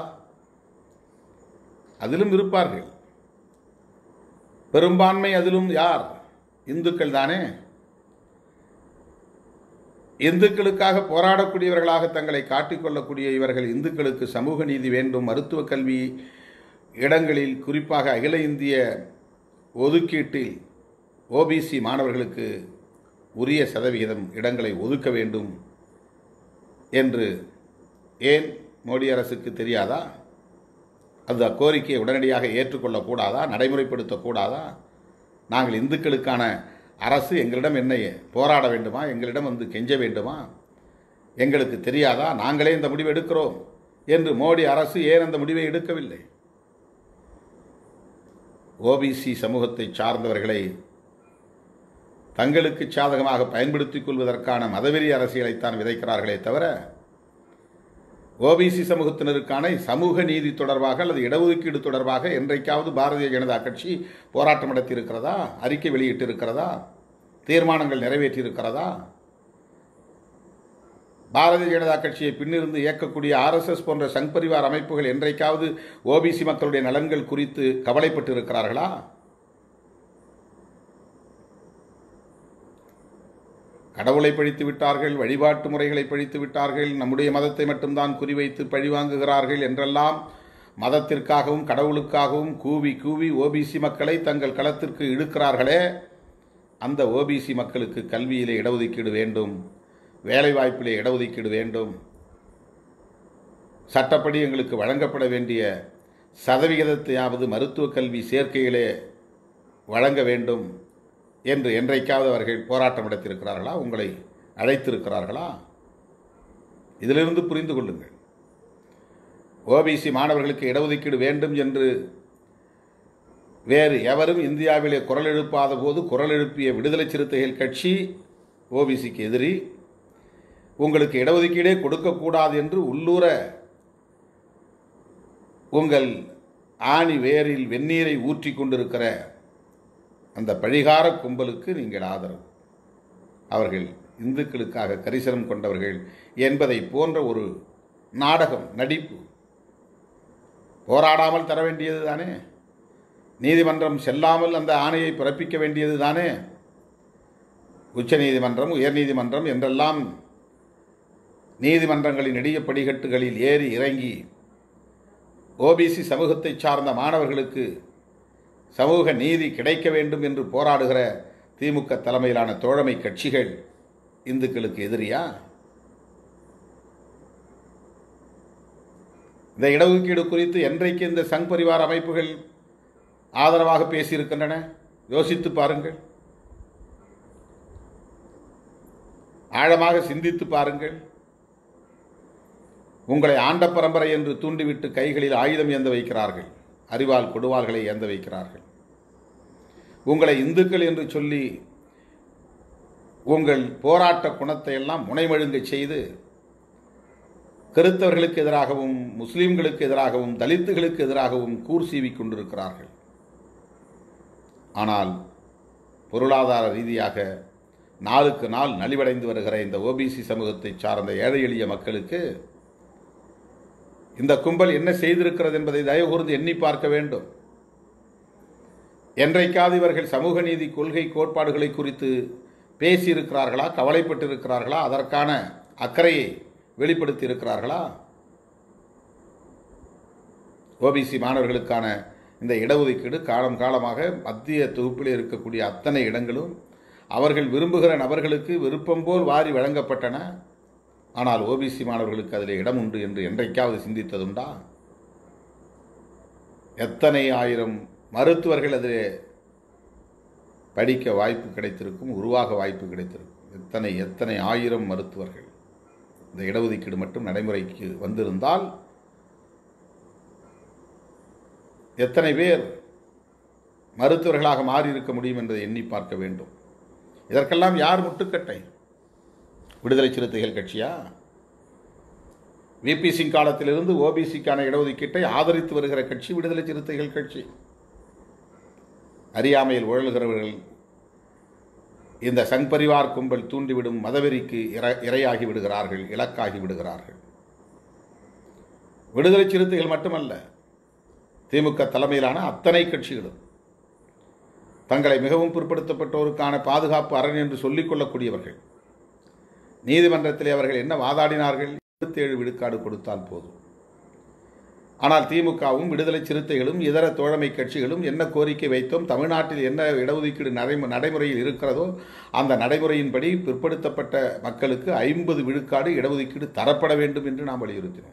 அதிலும் இருப்பார்கள். பெரும்பான்மை அதிலும் யார்? இந்துக்கள் தானே. இந்துக்களுக்காக போராடக்கூடியவர்களாக தங்களை காட்டிக்கொள்ளக்கூடிய இவர்கள் இந்துக்களுக்கு சமூக நீதி வேண்டும், மருத்துவக் கல்வி இடங்களில் குறிப்பாக அகில இந்திய ஒதுக்கீட்டில் ஓபிசி மாணவர்களுக்கு உரிய சதவிகிதம் இடங்களை ஒதுக்க வேண்டும் என்று ஏன் மோடி அரசுக்கு தெரியாதா? அந்த கோரிக்கையை உடனடியாக ஏற்றுக்கொள்ளக்கூடாதா? நடைமுறைப்படுத்தக்கூடாதா? நாங்கள் இந்துக்களுக்கான அரசு, எங்களிடம் என்ன போராட வேண்டுமா? எங்களிடம் வந்து கெஞ்ச வேண்டுமா? எங்களுக்கு தெரியாதா? நாங்களே இந்த முடிவை எடுக்கிறோம் என்று மோடி அரசு ஏன் அந்த முடிவை எடுக்கவில்லை? ஓபிசி சமூகத்தை சார்ந்தவர்களை தங்களுக்கு சாதகமாக பயன்படுத்திக் கொள்வதற்கான மதவெறி அரசியலைத்தான் விதைக்கிறார்களே தவிர ஓபிசி சமூகத்தினருக்கான சமூக நீதி தொடர்பாக அல்லது இடஒதுக்கீடு தொடர்பாக என்றைக்காவது பாரதிய ஜனதா கட்சி போராட்டம் நடத்தி இருக்கிறதா? அறிக்கை வெளியிட்டு இருக்கிறதா? தீர்மானங்கள் நிறைவேற்றி இருக்கிறதா? பாரதிய ஜனதா கட்சியை பின்னிருந்து இயக்கக்கூடிய ஆர்எஸ்எஸ் போன்ற சங் பரிவார் அமைப்புகள் என்றைக்காவது ஓபிசி மக்களுடைய நலன்கள் குறித்து கவலைப்பட்டு இருக்கிறார்களா? கடவுளை பழித்து விட்டார்கள், வழிபாட்டு முறைகளை பழித்து விட்டார்கள், நம்முடைய மதத்தை மட்டும்தான் குறிவைத்து பழிவாங்குகிறார்கள் என்றெல்லாம் மதத்திற்காகவும் கடவுளுக்காகவும் கூவி கூவி ஓபிசி மக்களை தங்கள் களத்திற்கு இழுக்கிறார்களே, அந்த ஓபிசி மக்களுக்கு கல்வியிலே இடஒதுக்கீடு வேண்டும், வேலைவாய்ப்பிலே இடஒதுக்கீடு வேண்டும், சட்டப்படி எங்களுக்கு வழங்கப்பட வேண்டிய சதவிகிதத்தையாவது மருத்துவக் கல்வி சேர்க்கையிலே வழங்க வேண்டும் என்று என்றைக்காவது அவர்கள் போராட்டம் நடத்தியிருக்கிறார்களா? உங்களை அழைத்திருக்கிறார்களா? இதிலிருந்து புரிந்து கொள்ளுங்கள். ஓபிசி மாணவர்களுக்கு இடஒதுக்கீடு வேண்டும் என்று வேறு எவரும் இந்தியாவிலே குரல் எழுப்பாத போது குரல் எழுப்பிய விடுதலை சிறுத்தைகள் கட்சி ஓபிசிக்கு எதிரி. உங்களுக்கு இடஒதுக்கீடே கொடுக்கக்கூடாது என்று உள்ளூர உங்கள் ஆணி வேரில் வெந்நீரை ஊற்றி கொண்டிருக்கிற அந்த பழிகார கும்பலுக்கு நீங்கள் ஆதரவு. அவர்கள் இந்துக்களுக்காக கரிசனம் கொண்டவர்கள் என்பதை போன்ற ஒரு நாடகம், நடிப்பு. போராடாமல் தர வேண்டியது தானே. நீதிமன்றம் செல்லாமல் அந்த ஆணையை பிறப்பிக்க வேண்டியது தானே. உச்ச நீதிமன்றம், உயர்நீதிமன்றம் என்றெல்லாம் நீதிமன்றங்களின் நெடிய படிக்கட்டுகளில் ஏறி இறங்கி ஓபிசி சமூகத்தை சார்ந்த மாணவர்களுக்கு சமூக நீதி கிடைக்க வேண்டும் என்று போராடுகிற திமுக தலைமையிலான தோழமை கட்சிகள் இந்துக்களுக்கு எதிரியா? இந்த இடஒதுக்கீடு குறித்து என்றைக்கு இந்த சங் பரிவார் அமைப்புகள் ஆதரவாக பேசியிருக்கின்றன? யோசித்து பாருங்கள், ஆழமாக சிந்தித்து பாருங்கள். உங்களை ஆண்ட பரம்பரை என்று தூண்டிவிட்டு கைகளில் ஆயுதம் ஏந்த வைக்கிறார்கள், அறிவால் கொடுவாள்களை ஏந்த வைக்கிறார்கள். உங்களை இந்துக்கள் என்று சொல்லி உங்கள் போராட்ட குணத்தை எல்லாம் முனைமழுங்க செய்து கிறிஸ்தவர்களுக்கு எதிராகவும் முஸ்லிம்களுக்கு எதிராகவும் தலித்துகளுக்கு எதிராகவும் கூர் சீவிக் கொண்டிருக்கிறார்கள். ஆனால் பொருளாதார ரீதியாக நாளுக்கு நாள் நலிவடைந்து வருகிற இந்த ஓபிசி சமூகத்தை சார்ந்த ஏழை எளிய மக்களுக்கு இந்த கும்பல் என்ன செய்திருக்கிறது என்பதை தயவு கூர்ந்து எண்ணி பார்க்க வேண்டும். என்றைக்காவது இவர்கள் சமூக நீதி கொள்கை கோட்பாடுகளை குறித்து பேசியிருக்கிறார்களா, கவலைப்பட்டிருக்கிறார்களா, அதற்கான அக்கறையை வெளிப்படுத்தி இருக்கிறார்களா? ஓபிசி மாணவர்களுக்கான இந்த இடஒதுக்கீடு காலம் காலமாக மத்திய தொகுப்பில் இருக்கக்கூடிய அத்தனை இடங்களும் அவர்கள் விரும்புகிற நபர்களுக்கு விருப்பம் போல் வாரி வழங்கப்பட்டன. ஆனால் ஓபிசி மாணவர்களுக்கு அதில் இடம் உண்டு என்று என்றைக்காவது சிந்தித்ததுண்டா? எத்தனை ஆயிரம் மருத்துவர்கள் அதில் படிக்க வாய்ப்பு கிடைத்திருக்கும், உருவாக வாய்ப்பு கிடைத்திருக்கும். எத்தனை எத்தனை ஆயிரம் மருத்துவர்கள் இந்த இடஒதுக்கீடு மட்டும் நடைமுறைக்கு வந்திருந்தால் எத்தனை பேர் மருத்துவர்களாக மாறியிருக்க முடியும் என்பதை எண்ணி பார்க்க வேண்டும். இதற்கெல்லாம் யார் முட்டுக்கட்டை? விடுதலை சிறுத்தைகள் கட்சியா? விபி சிங் காலத்திலிருந்து ஓபிசிக்கான இடஒதுக்கீட்டை ஆதரித்து வருகிற கட்சி விடுதலை சிறுத்தைகள் கட்சி. அறியாமையில் உழல்கிறவர்கள் இந்த சங் பரிவார் கும்பல் தூண்டிவிடும் மதவெறிக்கு இரையாகி விடுகிறார்கள், இலக்காகி விடுகிறார்கள். விடுதலை சிறுத்தைகள் மட்டுமல்ல, திமுக தலைமையிலான அத்தனை கட்சிகளும் தங்களை மிகவும் பிற்படுத்தப்பட்டோருக்கான பாதுகாப்பு அரண் என்று சொல்லிக் கொள்ளக்கூடியவர்கள். நீதிமன்றத்திலே அவர்கள் என்ன வாதாடினார்கள்? இருபத்தி ஏழு விழுக்காடு கொடுத்தால் போதும். ஆனால் திமுகவும் விடுதலை சிறுத்தைகளும் இதர தோழமை கட்சிகளும் என்ன கோரிக்கை வைத்தோம், தமிழ்நாட்டில் என்ன இடஒதுக்கீடு நடைமுறையில் இருக்கிறதோ அந்த நடைமுறையின்படி பிற்படுத்தப்பட்ட மக்களுக்கு ஐம்பது விழுக்காடு இடஒதுக்கீடு தரப்பட வேண்டும் என்று நாம் வலியுறுத்தினோம்.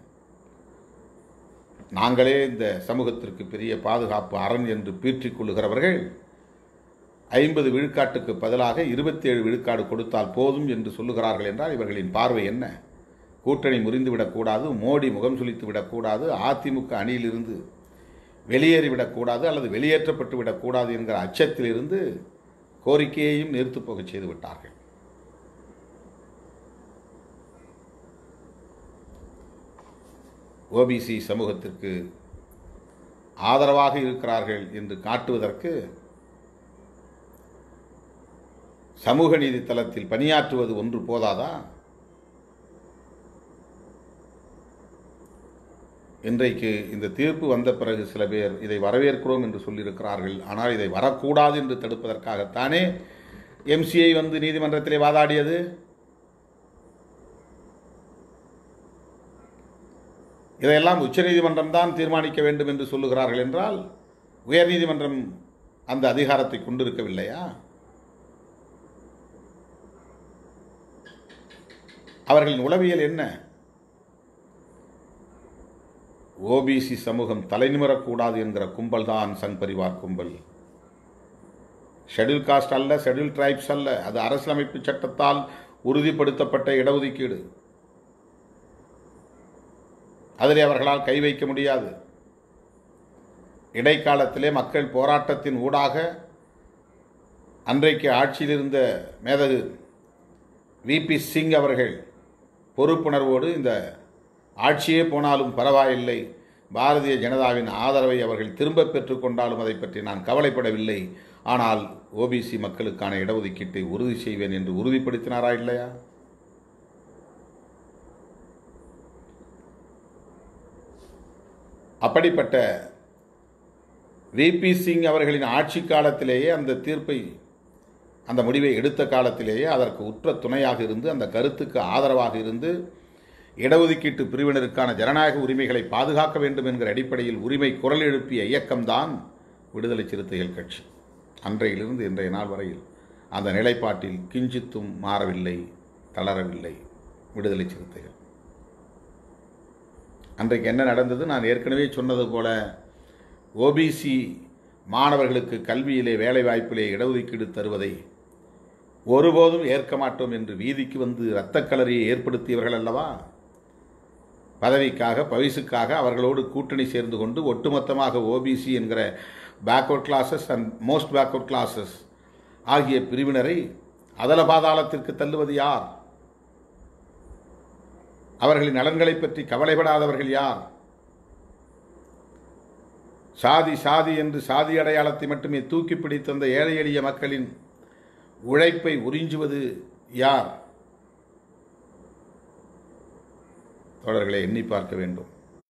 நாங்களே இந்த சமூகத்திற்கு பெரிய பாதுகாப்பு அரண் என்று பீற்றிக் கொள்ளுகிறவர்கள் ஐம்பது விழுக்காட்டுக்கு பதிலாக இருபத்தி ஏழு விழுக்காடு கொடுத்தால் போதும் என்று சொல்லுகிறார்கள் என்றால் இவர்களின் பார்வை என்ன? கூட்டணி முறிந்துவிடக்கூடாது, மோடி முகம் சுளித்து விடக்கூடாது, அதிமுக அணியிலிருந்து வெளியேறிவிடக்கூடாது அல்லது வெளியேற்றப்பட்டு விடக்கூடாது என்கிற அச்சத்திலிருந்து கோரிக்கையையும் நிறுத்து போக செய்து விட்டார்கள். ஓபிசி சமூகத்திற்கு ஆதரவாக இருக்கிறார்கள் என்று காட்டுவதற்கு சமூக நீதி தளத்தில் பணியாற்றுவது ஒன்று போதாதா? இன்றைக்கு இந்த தீர்ப்பு வந்த பிறகு சில பேர் இதை வரவேற்கிறோம் என்று சொல்லியிருக்கிறார்கள். ஆனால் இதை வரக்கூடாது என்று தடுப்பதற்காகத்தானே எம்சிஐ வந்து நீதிமன்றத்திலே வாதாடியது. இதையெல்லாம் உச்சநீதிமன்றம் தான் தீர்மானிக்க வேண்டும் என்று சொல்லுகிறார்கள் என்றால் உயர்நீதிமன்றம் அந்த அதிகாரத்தை கொண்டிருக்கவில்லையா? அவர்களின் உளவியல் என்ன? ஓபிசி சமூகம் தலைநிமிரக்கூடாது என்கிற கும்பல் தான் சங் பரிவார் கும்பல். ஷெட்யூல் காஸ்ட் அல்ல, ஷெட்யூல் டிரைப்ஸ் அல்ல, அது அரசியலமைப்பு சட்டத்தால் உறுதிப்படுத்தப்பட்ட இடஒதுக்கீடு. அதிலே அவர்களால் கை வைக்க முடியாது. இடைக்காலத்திலே மக்கள் போராட்டத்தின் ஊடாக அன்றைக்கு ஆட்சியில் இருந்த மேதகு விபி சிங் அவர்கள் பொறுப்புணர்வோடு இந்த ஆட்சியே போனாலும் பரவாயில்லை, பாரதிய ஜனதாவின் ஆதரவை அவர்கள் திரும்ப பெற்றுக்கொண்டாலும் அதை பற்றி நான் கவலைப்படவில்லை, ஆனால் ஓபிசி மக்களுக்கான இடஒதுக்கீட்டை உறுதி செய்வேன் என்று உறுதிப்படுத்தினாரா இல்லையா? அப்படிப்பட்ட விபி சிங் அவர்களின் ஆட்சி காலத்திலேயே அந்த தீர்ப்பை அந்த முடிவை எடுத்த காலத்திலேயே அதற்கு உற்ற துணையாக இருந்து அந்த கருத்துக்கு ஆதரவாக இருந்து இடஒதுக்கீட்டு பிரிவினருக்கான ஜனநாயக உரிமைகளை பாதுகாக்க வேண்டும் என்கிற அடிப்படையில் உரிமை குரல் எழுப்பிய இயக்கம்தான் விடுதலை சிறுத்தைகள் கட்சி. அன்றையிலிருந்து இன்றைய நாள் வரையில் அந்த நிலைப்பாட்டில் கிஞ்சித்தும் மாறவில்லை, தளரவில்லை விடுதலை சிறுத்தைகள். அன்றைக்கு என்ன நடந்தது? நான் ஏற்கனவே சொன்னது போல ஓபிசி மாணவர்களுக்கு கல்வியிலே வேலைவாய்ப்பிலே இடஒதுக்கீடு தருவதை ஒருபோதும் ஏற்க மாட்டோம் என்று வீதிக்கு வந்து இரத்தக்களரியை ஏற்படுத்தியவர்கள் அல்லவா? பதவிக்காக பவிசுக்காக அவர்களோடு கூட்டணி சேர்ந்து கொண்டு ஒட்டுமொத்தமாக ஓபிசி என்கிற backward classes and most backward classes ஆகிய பிரிவினரை அதல பாதாளத்திற்கு தள்ளுவது யார்? அவர்களின் நலன்களை பற்றி கவலைப்படாதவர்கள் யார்? சாதி சாதி என்று சாதி அடையாளத்தை மட்டுமே தூக்கி பிடித்த அந்த ஏழை எளிய மக்களின் உழைப்பை உறிஞ்சுவது யார்? தோழர்களை எண்ணி பார்க்க வேண்டும்.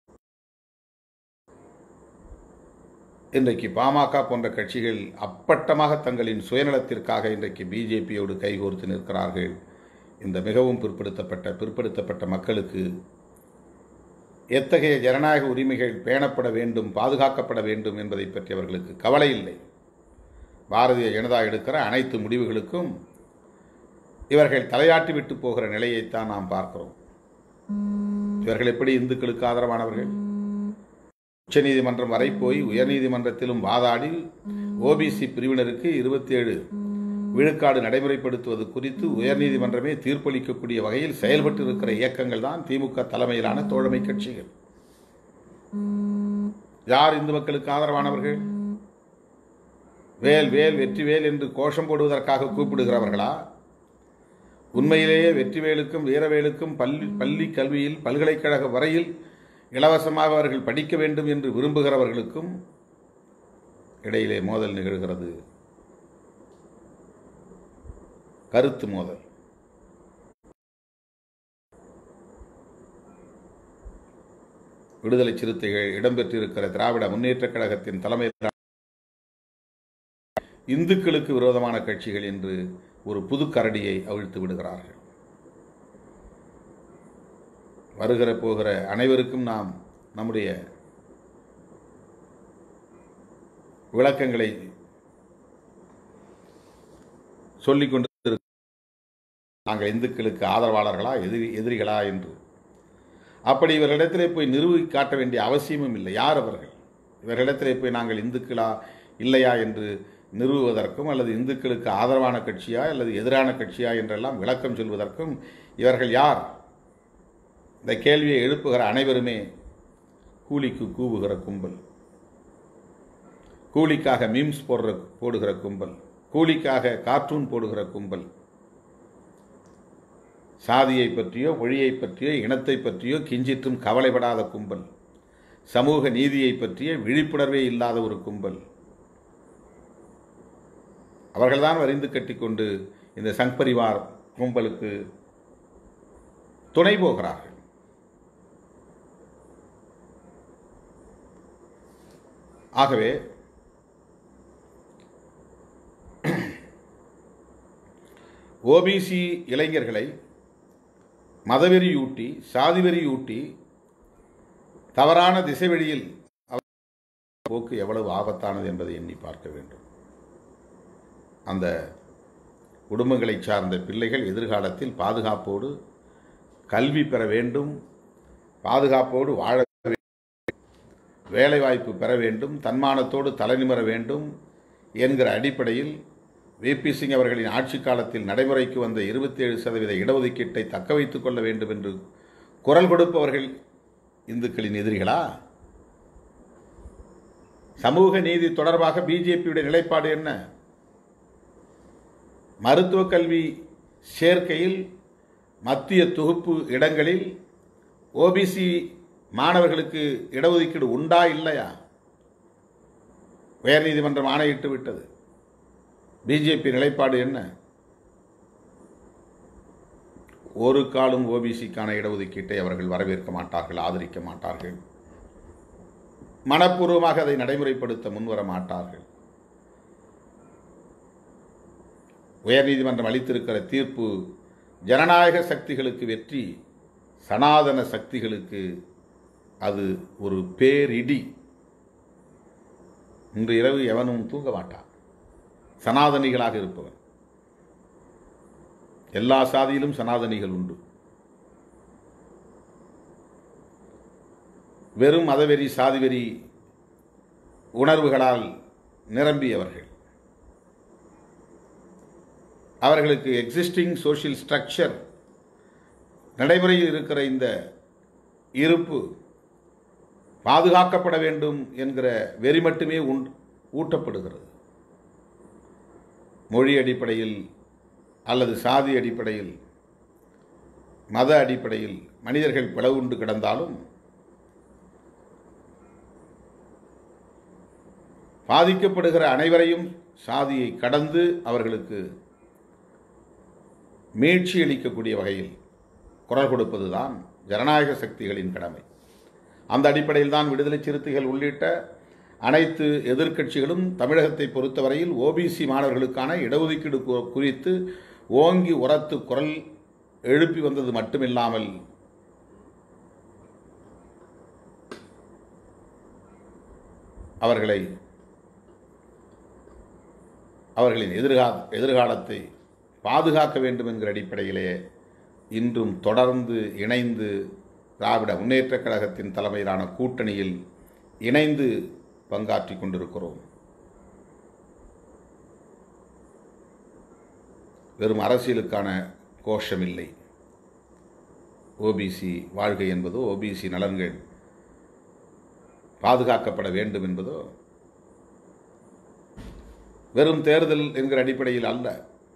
இன்றைக்கு பாமக போன்ற கட்சிகள் அப்பட்டமாக தங்களின் சுயநலத்திற்காக இன்றைக்கு பிஜேபியோடு கைகோர்த்து நிற்கிறார்கள். இந்த மிகவும் பிற்படுத்தப்பட்ட பிற்படுத்தப்பட்ட மக்களுக்கு எத்தகைய ஜனநாயக உரிமைகள் பேணப்பட வேண்டும், பாதுகாக்கப்பட வேண்டும் என்பதை பற்றி அவர்களுக்கு கவலை இல்லை. பாரதிய ஜனதா எடுக்கிற அனைத்து முடிவுகளுக்கும் இவர்கள் தலையாட்டி விட்டு போகிற நிலையைத்தான் நாம் பார்க்கிறோம். இவர்கள் எப்படி இந்துக்களுக்கு ஆதரவானவர்கள்? உச்சநீதிமன்றம் வரை போய் உயர்நீதிமன்றத்திலும் வாதாடி ஓபிசி பிரிவினருக்கு இருபத்தி ஏழு விழுக்காடு நடைமுறைப்படுத்துவது குறித்து உயர்நீதிமன்றமே தீர்ப்பளிக்கக்கூடிய வகையில் செயல்பட்டு இருக்கிற இயக்கங்கள் தான் திமுக தலைமையிலான தோழமை கட்சிகள். யார் இந்து மக்களுக்கு ஆதரவானவர்கள்? வேல் வேல் வெற்றிவேல் என்று கோஷம் போடுவதற்காக கூப்பிடுகிறவர்களா? உண்மையிலேயே வெற்றிவேலுக்கும் வீரவேலுக்கும் பள்ளி பள்ளி கல்வியில் பல்கலைக்கழக வரையில் இலவசமாக அவர்கள் படிக்க வேண்டும் என்று விரும்புகிறவர்களுக்கும் இடையிலே மோதல் நிகழ்கிறது. கருத்து மோதல். விடுதலை சிறுத்தைகள் இடம்பெற்றிருக்கிற திராவிட முன்னேற்றக் கழகத்தின் தலைமை இந்துக்களுக்கு விரோதமான கட்சிகள் என்று ஒரு புது கரடியை அவிழ்த்து விடுகிறார்கள். வருகிற போகிற அனைவருக்கும் நாம் நம்முடைய விளக்கங்களை சொல்லிக்கொண்டு நாங்கள் இந்துக்களுக்கு ஆதரவாளர்களா எதிரி எதிரிகளா என்று. அப்படி இவர்களிடத்திலே போய் நிறுவி காட்ட வேண்டிய அவசியமும் இல்லை. யார் அவர்கள்? இவர்களிடத்திலே போய் நாங்கள் இந்துக்களா இல்லையா என்று நிறுவுவதற்கும் அல்லது இந்துக்களுக்கு ஆதரவான கட்சியா அல்லது எதிரான கட்சியா என்றெல்லாம் விளக்கம் சொல்வதற்கும் இவர்கள் யார்? இந்த கேள்வியை எழுப்புகிற அனைவருமே கூலிக்கு கூவுகிற கும்பல், கூலிக்காக மீம்ஸ் போடுற போடுகிற கும்பல், கூலிக்காக கார்ட்டூன் போடுகிற கும்பல், சாதியை பற்றியோ மொழியை பற்றியோ இனத்தை பற்றியோ கிஞ்சிற்றும் கவலைப்படாத கும்பல், சமூக நீதியை பற்றிய விழிப்புணர்வே இல்லாத ஒரு கும்பல். அவர்கள்தான் வரிந்து கட்டிக்கொண்டு இந்த சங் பரிவார் கும்பலுக்கு துணை போகிறார்கள். ஆகவே ஓபிசி இளைஞர்களை மதவெறியூட்டி சாதிவெறியூட்டி தவறான திசைவெளியில் போக்கு எவ்வளவு ஆபத்தானது என்பதை எண்ணி பார்க்க வேண்டும். அந்த குடும்பங்களை சார்ந்த பிள்ளைகள் எதிர்காலத்தில் பாதுகாப்போடு கல்வி பெற வேண்டும், பாதுகாப்போடு வாழ வேண்டும், வேலைவாய்ப்பு பெற வேண்டும், தன்மானத்தோடு தலைநிமிர வேண்டும் என்கிற அடிப்படையில் விபி சிங் அவர்களின் ஆட்சி காலத்தில் நடைமுறைக்கு வந்த இருபத்தி ஏழு சதவீத இடஒதுக்கீட்டை தக்க வைத்துக் கொள்ள வேண்டும் என்று குரல் கொடுப்பவர்கள் இந்துக்களின் எதிரிகளா? சமூக நீதி தொடர்பாக பிஜேபியுடைய நிலைப்பாடு என்ன? மருத்துவக் கல்வி சேர்க்கையில் மத்திய தொகுப்பு இடங்களில் ஓபிசி மாணவர்களுக்கு இடஒதுக்கீடு உண்டா இல்லையா? உயர்நீதிமன்றம் ஆணையிட்டு விட்டது. பிஜேபி நிலைப்பாடு என்ன? ஒரு காலம் ஓபிசிக்கான இடஒதுக்கீட்டை அவர்கள் வரவேற்க மாட்டார்கள், ஆதரிக்க மாட்டார்கள், மனப்பூர்வமாக அதை நடைமுறைப்படுத்த முன்வர மாட்டார்கள். உயர்நீதிமன்றம் அளித்திருக்கிற தீர்ப்பு ஜனநாயக சக்திகளுக்கு வெற்றி, சனாதன சக்திகளுக்கு அது ஒரு பேரிடி. இன்று இரவு எவனும் தூங்க மாட்டான். சனாதனிகளாக இருப்பவன், எல்லா சாதியிலும் சனாதனிகள் உண்டு. வெறும் மதவெறி சாதிவெறி உணர்வுகளால் நிரம்பியவர்கள். அவர்களுக்கு எக்ஸிஸ்டிங் சோஷியல் ஸ்ட்ரக்சர், நடைமுறையில் இருக்கிற இந்த இருப்பு பாதுகாக்கப்பட வேண்டும் என்கிற வெறி மட்டுமே ஊட்டப்படுகிறது. மொழி அடிப்படையில் அல்லது சாதி அடிப்படையில், மத அடிப்படையில் மனிதர்கள் பிளவுண்டு கிடந்தாலும் பாதிக்கப்படுகிற அனைவரையும் சாதியை கடந்து அவர்களுக்கு மீட்சி அளிக்கக்கூடிய வகையில் குரல் கொடுப்பதுதான் ஜனநாயக சக்திகளின் கடமை. அந்த அடிப்படையில் தான் விடுதலை சிறுத்தைகள் உள்ளிட்ட அனைத்து எதிர்க்கட்சிகளும் தமிழகத்தை பொறுத்தவரையில் ஓபிசி மாணவர்களுக்கான இடஒதுக்கீடு குறித்து ஓங்கி உரத்து குரல் எழுப்பி வந்தது மட்டுமில்லாமல் அவர்களை அவர்களின் எதிர்கால எதிர்காலத்தை பாதுகாக்க வேண்டும் என்கிற அடிப்படையிலே இன்றும் தொடர்ந்து இணைந்து திராவிட முன்னேற்றக் கழகத்தின் தலைமையிலான கூட்டணியில் இணைந்து பங்காற்றி கொண்டிருக்கிறோம். வெறும் அரசியலுக்கான கோஷமில்லை. ஓபிசி வாழ்க்கை என்பதோ, ஓபிசி நலன்கள் பாதுகாக்கப்பட வேண்டும் என்பதோ வெறும் தேர்தல் என்கிற அடிப்படையில் அல்ல.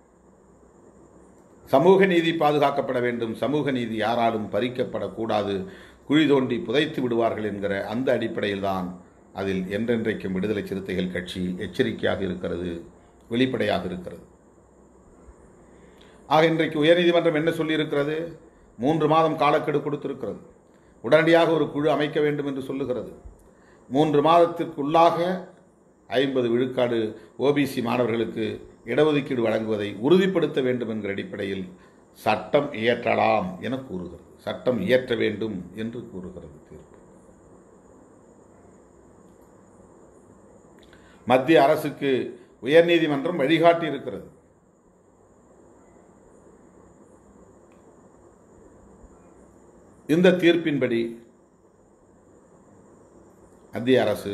சமூக நீதி பாதுகாக்கப்பட வேண்டும், சமூக நீதி யாராலும் பறிக்கப்படக்கூடாது, குழி தோண்டி புதைத்து விடுவார்கள் என்கிற அந்த அடிப்படையில் தான் அதில் என்றென்றைக்கும் விடுதலை சிறுத்தைகள் கட்சி எச்சரிக்கையாக இருக்கிறது, வெளிப்படையாக இருக்கிறது. ஆக இன்றைக்கு உயர்நீதிமன்றம் என்ன சொல்லியிருக்கிறது? மூன்று மாதம் காலக்கெடு கொடுத்திருக்கிறது. உடனடியாக ஒரு குழு அமைக்க வேண்டும் என்று சொல்லுகிறது. மூன்று மாதத்திற்குள்ளாக ஐம்பது விழுக்காடு ஓபிசி மாணவர்களுக்கு இடஒதுக்கீடு வழங்குவதை உறுதிப்படுத்த வேண்டும் என்கிற அடிப்படையில் சட்டம் இயற்றலாம் என கூறுகிறது. சட்டம் இயற்ற வேண்டும் என்று கூறுகிறது தீர்ப்பு. மத்திய அரசுக்கு உயர்நீதிமன்றம் வழிகாட்டி இருக்கிறது. இந்த தீர்ப்பின்படி மத்திய அரசு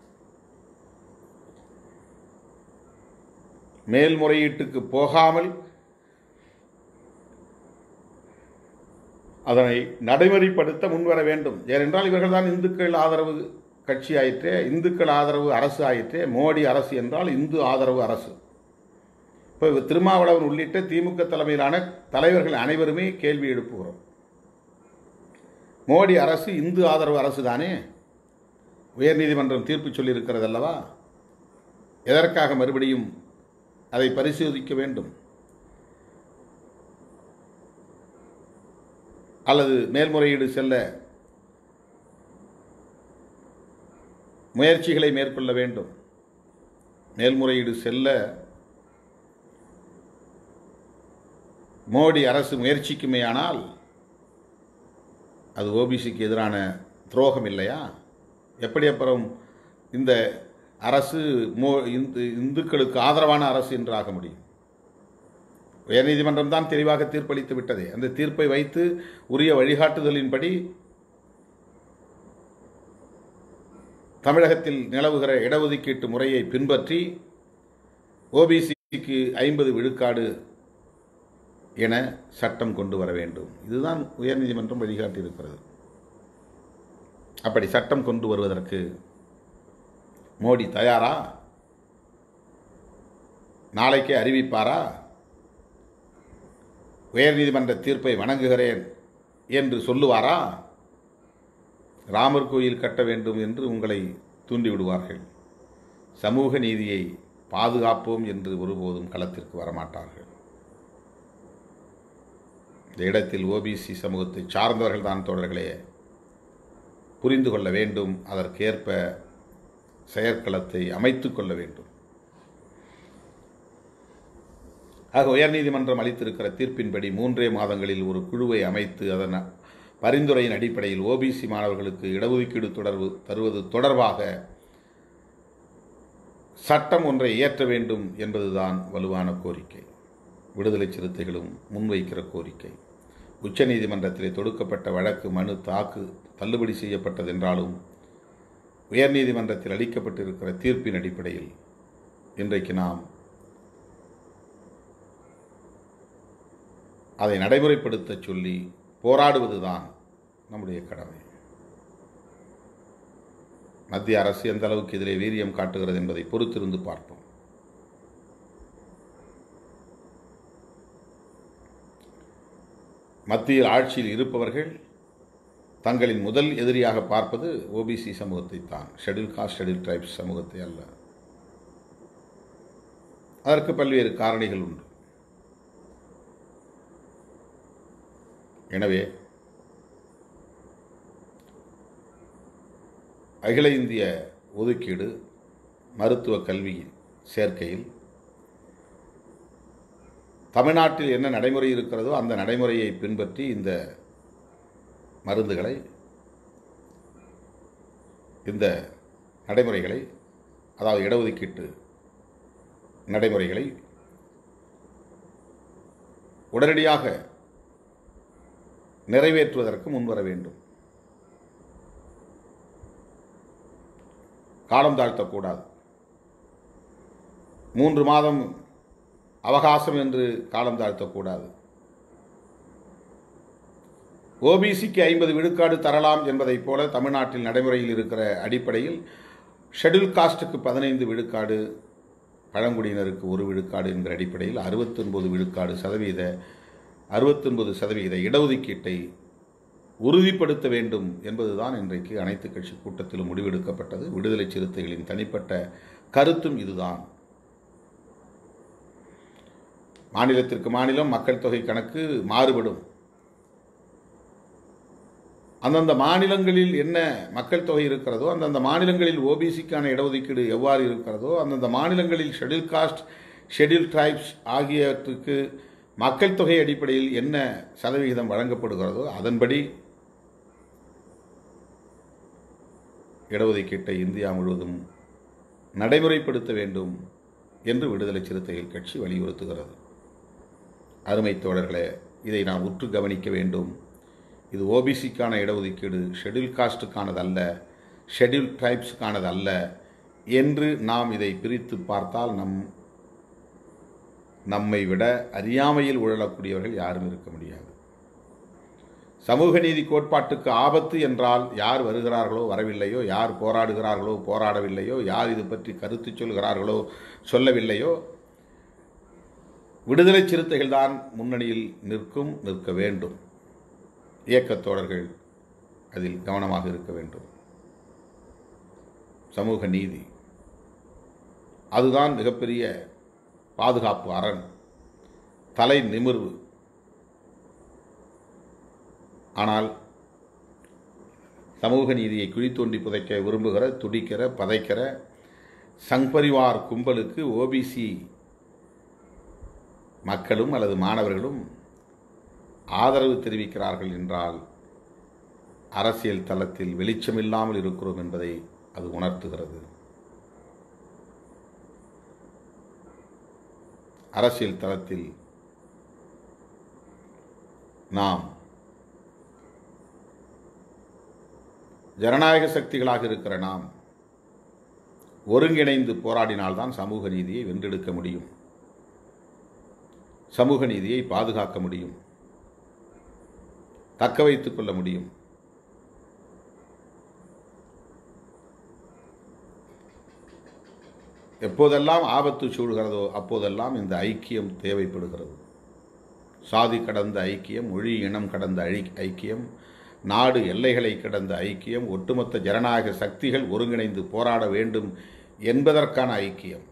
மேல்முறையீட்டுக்கு போகாமல் அதனை நடைமுறைப்படுத்த முன்வர வேண்டும். ஏனென்றால் இவர்கள் தான் இந்துக்கள் ஆதரவு கட்சி ஆயிற்றே, இந்துக்கள் ஆதரவு அரசு ஆயிற்றே. மோடி அரசு என்றால் இந்து ஆதரவு அரசு. இப்போ திருமாவளவன் உள்ளிட்ட திமுக தலைமையிலான தலைவர்கள் அனைவருமே கேள்வி எழுப்புகிறோம். மோடி அரசு இந்து ஆதரவு அரசு தானே? உயர்நீதிமன்றம் தீர்ப்பு சொல்லியிருக்கிறது அல்லவா? எதற்காக மறுபடியும் அதை பரிசோதிக்க வேண்டும்? அல்லது மேல்முறையீடு செல்ல முயற்சிகளை மேற்கொள்ள வேண்டும். மேல்முறையீடு செல்ல மோடி அரசு முயற்சிக்குமேயானால் அது ஓபிசிக்கு எதிரான துரோகம் இல்லையா? எப்படி அப்புறம் இந்த அரசு மோ இந்துக்களுக்கு ஆதரவான அரசு என்று ஆக முடியும்? உயர்நீதிமன்றம் தான் தெளிவாக தீர்ப்பளித்து விட்டதே. அந்த தீர்ப்பை வைத்து உரிய வழிகாட்டுதலின்படி தமிழகத்தில் நிலவுகிற இடஒதுக்கீட்டு முறையை பின்பற்றி ஓபிசிக்கு ஐம்பது விழுக்காடு என சட்டம் கொண்டு வர வேண்டும். இதுதான் உயர்நீதிமன்றம் வழிகாட்டியிருக்கிறது. அப்படி சட்டம் கொண்டு வருவதற்கு மோடி தயாரா? நாளைக்கே அறிவிப்பாரா? உயர்நீதிமன்ற தீர்ப்பை வணங்குகிறேன் என்று சொல்லுவாரா? ராமர் கோயில் கட்ட வேண்டும் என்று உங்களை தூண்டிவிடுவார்கள். சமூக நீதியை பாதுகாப்போம் என்று ஒருபோதும் களத்திற்கு வரமாட்டார்கள். இந்த இடத்தில் ஓபிசி சமூகத்தை சார்ந்தவர்கள் தான் தோழர்களே புரிந்து கொள்ள வேண்டும். அதற்கேற்ப செயற்களத்தை அமைத்துக் கொள்ள வேண்டும். ஆக உயர்நீதிமன்றம் அளித்திருக்கிற தீர்ப்பின்படி மூன்றே மாதங்களில் ஒரு குழுவை அமைத்து அதன் பரிந்துரையின் அடிப்படையில் ஓபிசி மாணவர்களுக்கு இடஒதுக்கீடு தொடர்பு தருவது தொடர்பாக சட்டம் ஒன்றை இயற்ற வேண்டும் என்பதுதான் வலுவான கோரிக்கை. விடுதலை சிறுத்தைகளும் முன்வைக்கிற கோரிக்கை. உச்சநீதிமன்றத்திலே தொடுக்கப்பட்ட வழக்கு மனு தாக்கு தள்ளுபடி செய்யப்பட்டது என்றாலும் உயர்நீதிமன்றத்தில் அளிக்கப்பட்டிருக்கிற தீர்ப்பின் அடிப்படையில் இன்றைக்கு நாம் அதை நடைமுறைப்படுத்த சொல்லி போராடுவதுதான் நம்முடைய கடமை. மத்திய அரசு எந்த அளவுக்கு இதிலே வீரியம் காட்டுகிறது என்பதை பொறுத்திருந்து பார்ப்போம். மத்தியில் ஆட்சியில் இருப்பவர்கள் தங்களின் முதல் எதிரியாக பார்ப்பது ஓபிசி சமூகத்தை தான், ஷெட்யூல் காஸ்ட் ஷெட்யூல் ட்ரைப்ஸ் சமூகத்தை அல்ல. அதற்கு பல்வேறு காரணிகள் உண்டு. எனவே அகில இந்திய ஒதுக்கீடு மருத்துவ கல்வியின் சேர்க்கையில் தமிழ்நாட்டில் என்ன நடைமுறை இருக்கிறதோ அந்த நடைமுறையை பின்பற்றி இந்த மருந்துகளை இந்த நடைமுறைகளை அதாவது இடஒதுக்கீட்டு நடைமுறைகளை உடனடியாக நிறைவேற்றுவதற்கு முன்வர வேண்டும். காலம் தாழ்த்தக்கூடாது. மூன்று மாதம் அவகாசம் என்று காலம் தாழ்த்தக்கூடாது. ஓபிசிக்கு ஐம்பது விழுக்காடு தரலாம் என்பதைப் போல தமிழ்நாட்டில் நடைமுறையில் இருக்கிற அடிப்படையில் ஷெட்யூல் காஸ்டுக்கு பதினைந்து விழுக்காடு, பழங்குடியினருக்கு ஒரு விழுக்காடு என்கிற அடிப்படையில் அறுபத்தொன்பது விழுக்காடு சதவீத அறுபத்தொன்பது சதவீத இடஒதுக்கீட்டை உறுதிப்படுத்த வேண்டும் என்பதுதான் இன்றைக்கு அனைத்து கட்சி கூட்டத்திலும் முடிவெடுக்கப்பட்டது. விடுதலை சிறுத்தைகளின் தனிப்பட்ட கருத்தும் இதுதான். மாநிலத்திற்கு மாநிலம் மக்கள் தொகை கணக்கு மாறுபடும். அந்தந்த மாநிலங்களில் என்ன மக்கள் தொகை இருக்கிறதோ, அந்தந்த மாநிலங்களில் ஓபிசிக்கான இடஒதுக்கீடு எவ்வாறு இருக்கிறதோ, அந்தந்த மாநிலங்களில் ஷெட்யூல் காஸ்ட் ஷெட்யூல் ட்ரைப்ஸ் ஆகியவற்றுக்கு மக்கள் தொகை அடிப்படையில் என்ன சதவிகிதம் வழங்கப்படுகிறதோ அதன்படி இடஒதுக்கீட்டை இந்தியா முழுவதும் நடைமுறைப்படுத்த வேண்டும் என்று விடுதலை சிறுத்தைகள் கட்சி வலியுறுத்துகிறது. அருமை தோழர்களே, இதை நாம் உற்று கவனிக்க வேண்டும். இது ஓபிசிக்கான இடஒதுக்கீடு ஷெட்யூல் காஸ்டுக்கானது அல்ல, ஷெட்யூல் ட்ரைப்ஸுக்கானது அல்ல என்று நாம் இதை பிரித்து பார்த்தால் நம் நம்மை விட அறியாமையில் உழலக்கூடியவர்கள் யாரும் இருக்க முடியாது. சமூக நீதி கோட்பாட்டுக்கு ஆபத்து என்றால் யார் வருகிறார்களோ வரவில்லையோ, யார் போராடுகிறார்களோ போராடவில்லையோ, யார் இது பற்றி கருத்து சொல்கிறார்களோ சொல்லவில்லையோ, விடுதலை சிறுத்தைகள் தான் முன்னணியில் நிற்கும், நிற்க வேண்டும். இயக்கத் தோழர்கள் அதில் கவனமாக இருக்க வேண்டும். சமூக நீதி அதுதான் மிகப்பெரிய பாதுகாப்பு அரண், தலை நிமிர்வு. ஆனால் சமூக நீதியை குழி தோண்டி புதைக்க விரும்புகிற, துடிக்கிற, பதைக்கிற சங்பரிவார் கும்பலுக்கு ஓபிசி மக்களும் அல்லது மாணவர்களும் ஆதரவு தெரிவிக்கிறார்கள் என்றால் அரசியல் தளத்தில் வெளிச்சமில்லாமல் இருக்கிறோம் என்பதை அது உணர்த்துகிறது. அரசியல் தளத்தில் நாம் ஜனநாயக சக்திகளாக இருக்கிற நாம் ஒருங்கிணைந்து போராடினால்தான் சமூக நீதியை வென்றெடுக்க முடியும், சமூக நீதியை பாதுகாக்க முடியும், தக்க வைத்துக் கொள்ள முடியும். எப்போதெல்லாம் ஆபத்து சூழ்கிறதோ அப்போதெல்லாம் இந்த ஐக்கியம் தேவைப்படுகிறது. சாதி கடந்த ஐக்கியம், மொழி இனம் கடந்த ஐக்கியம், நாடு எல்லைகளை கடந்த ஐக்கியம், ஒட்டுமொத்த ஜனநாயக சக்திகள் ஒருங்கிணைந்து போராட வேண்டும் என்பதற்கான ஐக்கியம்.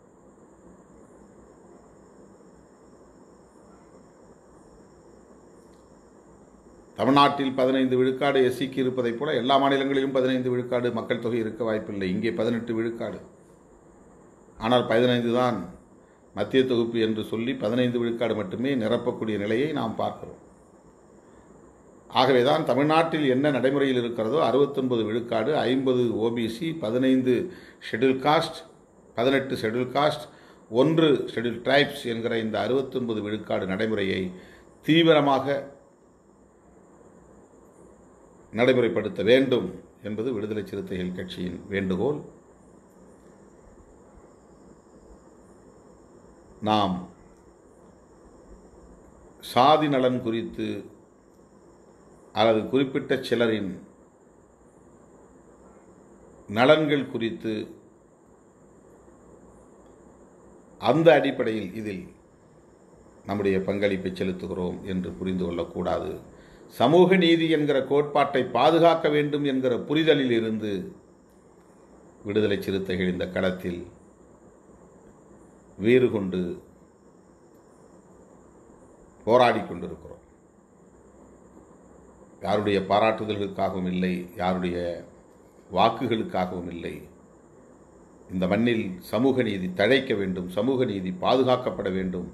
தமிழ்நாட்டில் பதினைந்து விழுக்காடு எஸ்சிக்கு இருப்பதைப் போல எல்லா மாநிலங்களிலும் பதினைந்து விழுக்காடு மக்கள் தொகை இருக்க வாய்ப்பில்லை. இங்கே பதினெட்டு விழுக்காடு. ஆனால் பதினைந்து தான் மத்திய தொகுப்பு என்று சொல்லி பதினைந்து விழுக்காடு மட்டுமே நிரப்பக்கூடிய நிலையை நாம் பார்க்கிறோம். ஆகவேதான் தமிழ்நாட்டில் என்ன நடைமுறையில் இருக்கிறதோ அறுபத்தொன்பது விழுக்காடு, ஐம்பது ஓபிசி, பதினைந்து ஷெட்யூல் காஸ்ட், பதினெட்டு ஷெட்யூல் காஸ்ட், ஒன்று ஷெட்யூல் ட்ரைப்ஸ் என்கிற இந்த அறுபத்தொன்பது விழுக்காடு நடைமுறையை தீவிரமாக நடைமுறைப்படுத்த வேண்டும் என்பது விடுதலை சிறுத்தைகள் கட்சியின் வேண்டுகோள். நாம் சாதி நலன் குறித்து அல்லது குறிப்பிட்ட சிலரின் நலன்கள் குறித்து அந்த அடிப்படையில் இதில் நம்முடைய பங்களிப்பை செலுத்துகிறோம் என்று புரிந்து கொள்ளக்கூடாது. சமூக நீதி என்கிற கோட்பாட்டை பாதுகாக்க வேண்டும் என்கிற புரிதலில் இருந்து விடுதலை சிறுத்தைகள் இந்த களத்தில் வீறு கொண்டு போராடி கொண்டிருக்கிறோம். யாருடைய பாராட்டுதல்களுக்காகவும் இல்லை, யாருடைய வாக்குகளுக்காகவும் இல்லை. இந்த மண்ணில் சமூக நீதி தழைக்க வேண்டும், சமூக நீதி பாதுகாக்கப்பட வேண்டும்.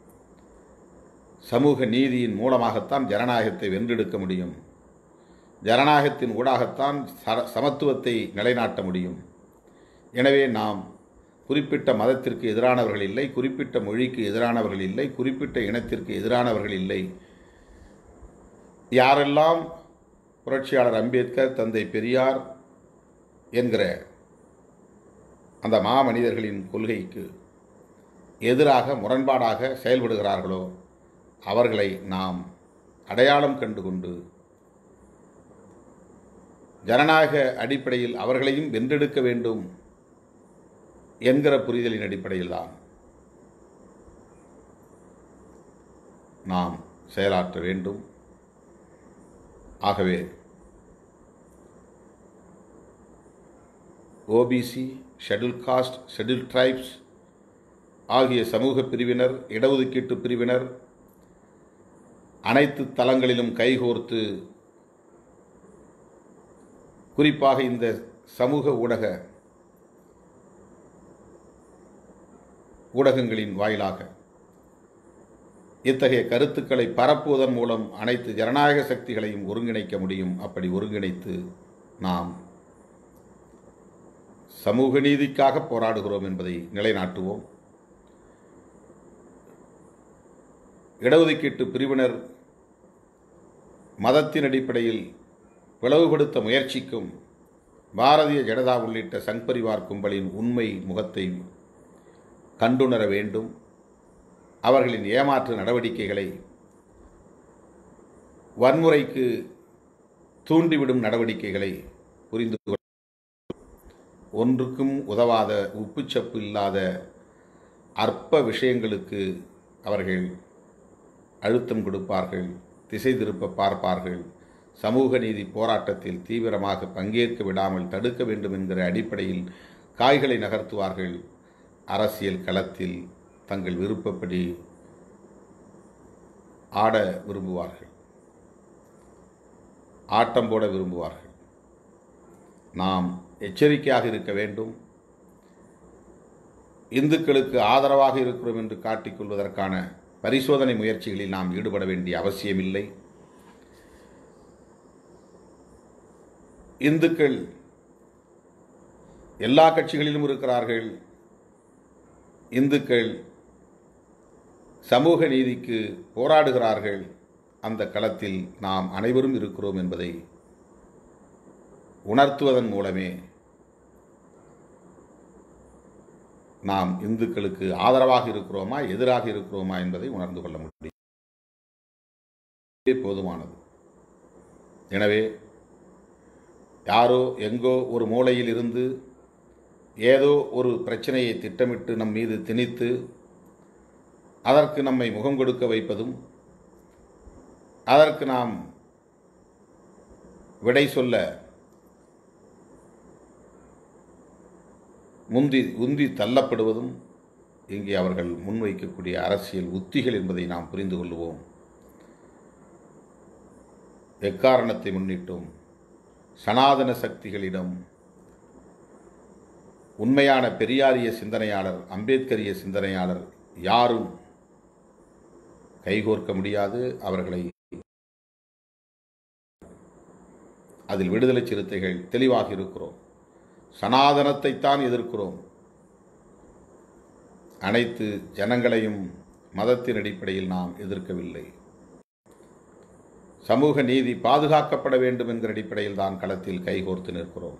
சமூக நீதியின் மூலமாகத்தான் ஜனநாயகத்தை வென்றெடுக்க முடியும். ஜனநாயகத்தின் ஊடாகத்தான் சமத்துவத்தை நிலைநாட்ட முடியும். எனவே நாம் குறிப்பிட்ட மதத்திற்கு எதிரானவர்கள் இல்லை, குறிப்பிட்ட மொழிக்கு எதிரானவர்கள் இல்லை, குறிப்பிட்ட இனத்திற்கு எதிரானவர்கள் இல்லை. யாரெல்லாம் புரட்சியாளர் அம்பேத்கர், தந்தை பெரியார் என்கிற அந்த மாமனிதர்களின் கொள்கைக்கு எதிராக முரண்பாடாக செயல்படுகிறார்களோ அவர்களை நாம் அடையாளம் கண்டுகொண்டு ஜனநாயக அடிப்படையில் அவர்களையும் வென்றெடுக்க வேண்டும் என்கிற புரிதலின் அடிப்படையில்தான் நாம் செயலாற்ற வேண்டும். ஆகவே OBC, schedule caste, schedule tribes ஆகிய சமூக பிரிவினர், இடஒதுக்கீட்டு பிரிவினர் அனைத்து தளங்களிலும் கைகோர்த்து குறிப்பாக இந்த சமூக ஊடக ஊடகங்களின் வாயிலாக இத்தகைய கருத்துக்களை பரப்புவதன் மூலம் அனைத்து ஜனநாயக சக்திகளையும் ஒருங்கிணைக்க முடியும். அப்படி ஒருங்கிணைத்து நாம் சமூக நீதிக்காக போராடுகிறோம் என்பதை நிலைநாட்டுவோம். இடஒதுக்கீட்டு பிரிவினர் மதத்தின் அடிப்படையில் பிளவுபடுத்த முயற்சிக்கும் பாரதிய ஜனதா உள்ளிட்ட சங் பரிவார் கும்பலின் உண்மை முகத்தை கண்டுணர வேண்டும். அவர்களின் ஏமாற்று நடவடிக்கைகளை, வன்முறைக்கு தூண்டிவிடும் நடவடிக்கைகளை புரிந்து கொள்ள ஒன்றுக்கும் உதவாத, உப்புச்சப்பு இல்லாத அற்ப விஷயங்களுக்கு அவர்கள் அழுத்தம் கொடுப்பார்கள், திசை திருப்ப பார்ப்பார்கள். சமூக நீதி போராட்டத்தில் தீவிரமாக பங்கேற்க விடாமல் தடுக்க வேண்டும் என்கிற அடிப்படையில் காய்களை நகர்த்துவார்கள். அரசியல் களத்தில் தங்கள் விருப்பப்படி ஆட விரும்புவார்கள், ஆட்டம் போட விரும்புவார்கள். நாம் எச்சரிக்கையாக இருக்க வேண்டும். இந்துக்களுக்கு ஆதரவாக இருக்கிறோம் என்று காட்டிக்கொள்வதற்கான பரிசோதனை முயற்சிகளில் நாம் ஈடுபட வேண்டிய அவசியமில்லை. இந்துக்கள் எல்லா கட்சிகளிலும் இருக்கிறார்கள். இந்துக்கள் சமூக நீதிக்கு போராடுகிறார்கள். அந்த களத்தில் நாம் அனைவரும் இருக்கிறோம் என்பதை உணர்த்துவதன் மூலமே நாம் இந்துக்களுக்கு ஆதரவாக இருக்கிறோமா, எதிராக இருக்கிறோமா என்பதை உணர்ந்து கொள்ள முடியும். போதுமானது. எனவே யாரோ எங்கோ ஒரு மூலையில் இருந்து ஏதோ ஒரு பிரச்சனையை திட்டமிட்டு நம் மீது திணித்து அதற்கு நம்மை முகம் கொடுக்க வைப்பதும், அதற்கு நாம் விடை சொல்ல முந்தி உந்தி தள்ளப்படுவதும் இங்கே அவர்கள் முன்வைக்கக்கூடிய அரசியல் உத்திகள் என்பதை நாம் புரிந்து கொள்வோம். எக்காரணத்தை முன்னிட்டும் சனாதன சக்திகளிடம் உண்மையான பெரியாரிய சிந்தனையாளர், அம்பேத்கரிய சிந்தனையாளர் யாரும் கைகோர்க்க முடியாது. அவர்களை அதில் விடுதலை சிறுத்தைகள் தெளிவாக இருக்கிறோம். சனாதனத்தைத்தான் எதிர்க்கிறோம். அனைத்து ஜனங்களையும் மதத்தின் அடிப்படையில் நாம் எதிர்க்கவில்லை. சமூக நீதி பாதுகாக்கப்பட வேண்டும் என்கிற அடிப்படையில் தான் களத்தில் கைகோர்த்து நிற்கிறோம்.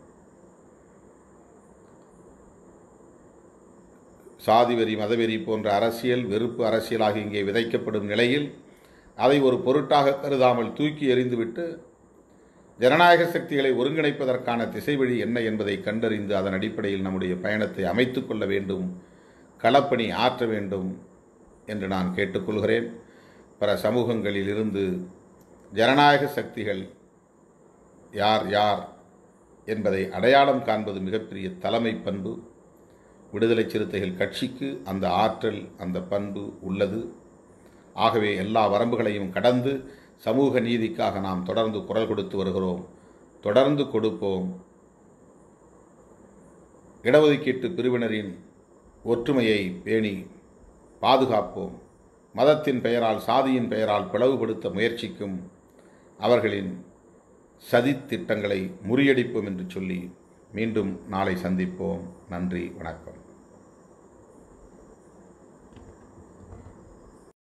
சாதிவெறி, மதவெறி போன்ற அரசியல், வெறுப்பு அரசியலாக இங்கே விதைக்கப்படும் நிலையில் அதை ஒரு பொருட்டாக கருதாமல் தூக்கி எறிந்துவிட்டு ஜனநாயக சக்திகளை ஒருங்கிணைப்பதற்கான திசைவழி என்ன என்பதை கண்டறிந்து அதன் அடிப்படையில் நம்முடைய பயணத்தை அமைத்து கொள்ள வேண்டும், களப்பணி ஆற்ற வேண்டும் என்று நான் கேட்டுக்கொள்கிறேன். பிற சமூகங்களில் இருந்து ஜனநாயக சக்திகள் யார் யார் என்பதை அடையாளம் காண்பது மிகப்பெரிய தலைமை பண்பு. விடுதலை சிறுத்தைகள் கட்சிக்கு அந்த ஆற்றல், அந்த பண்பு உள்ளது. ஆகவே எல்லா வரம்புகளையும் கடந்து சமூக நீதிக்காக நாம் தொடர்ந்து குரல் கொடுத்து வருகிறோம், தொடர்ந்து கொடுப்போம். இடஒதுக்கீட்டு பிரிவினரின் ஒற்றுமையை பேணி பாதுகாப்போம். மதத்தின் பெயரால், சாதியின் பெயரால் பிளவுபடுத்த முயற்சிக்கும் அவர்களின் சதித்திட்டங்களை முறியடிப்போம் என்று சொல்லி மீண்டும் நாளை சந்திப்போம். நன்றி, வணக்கம்.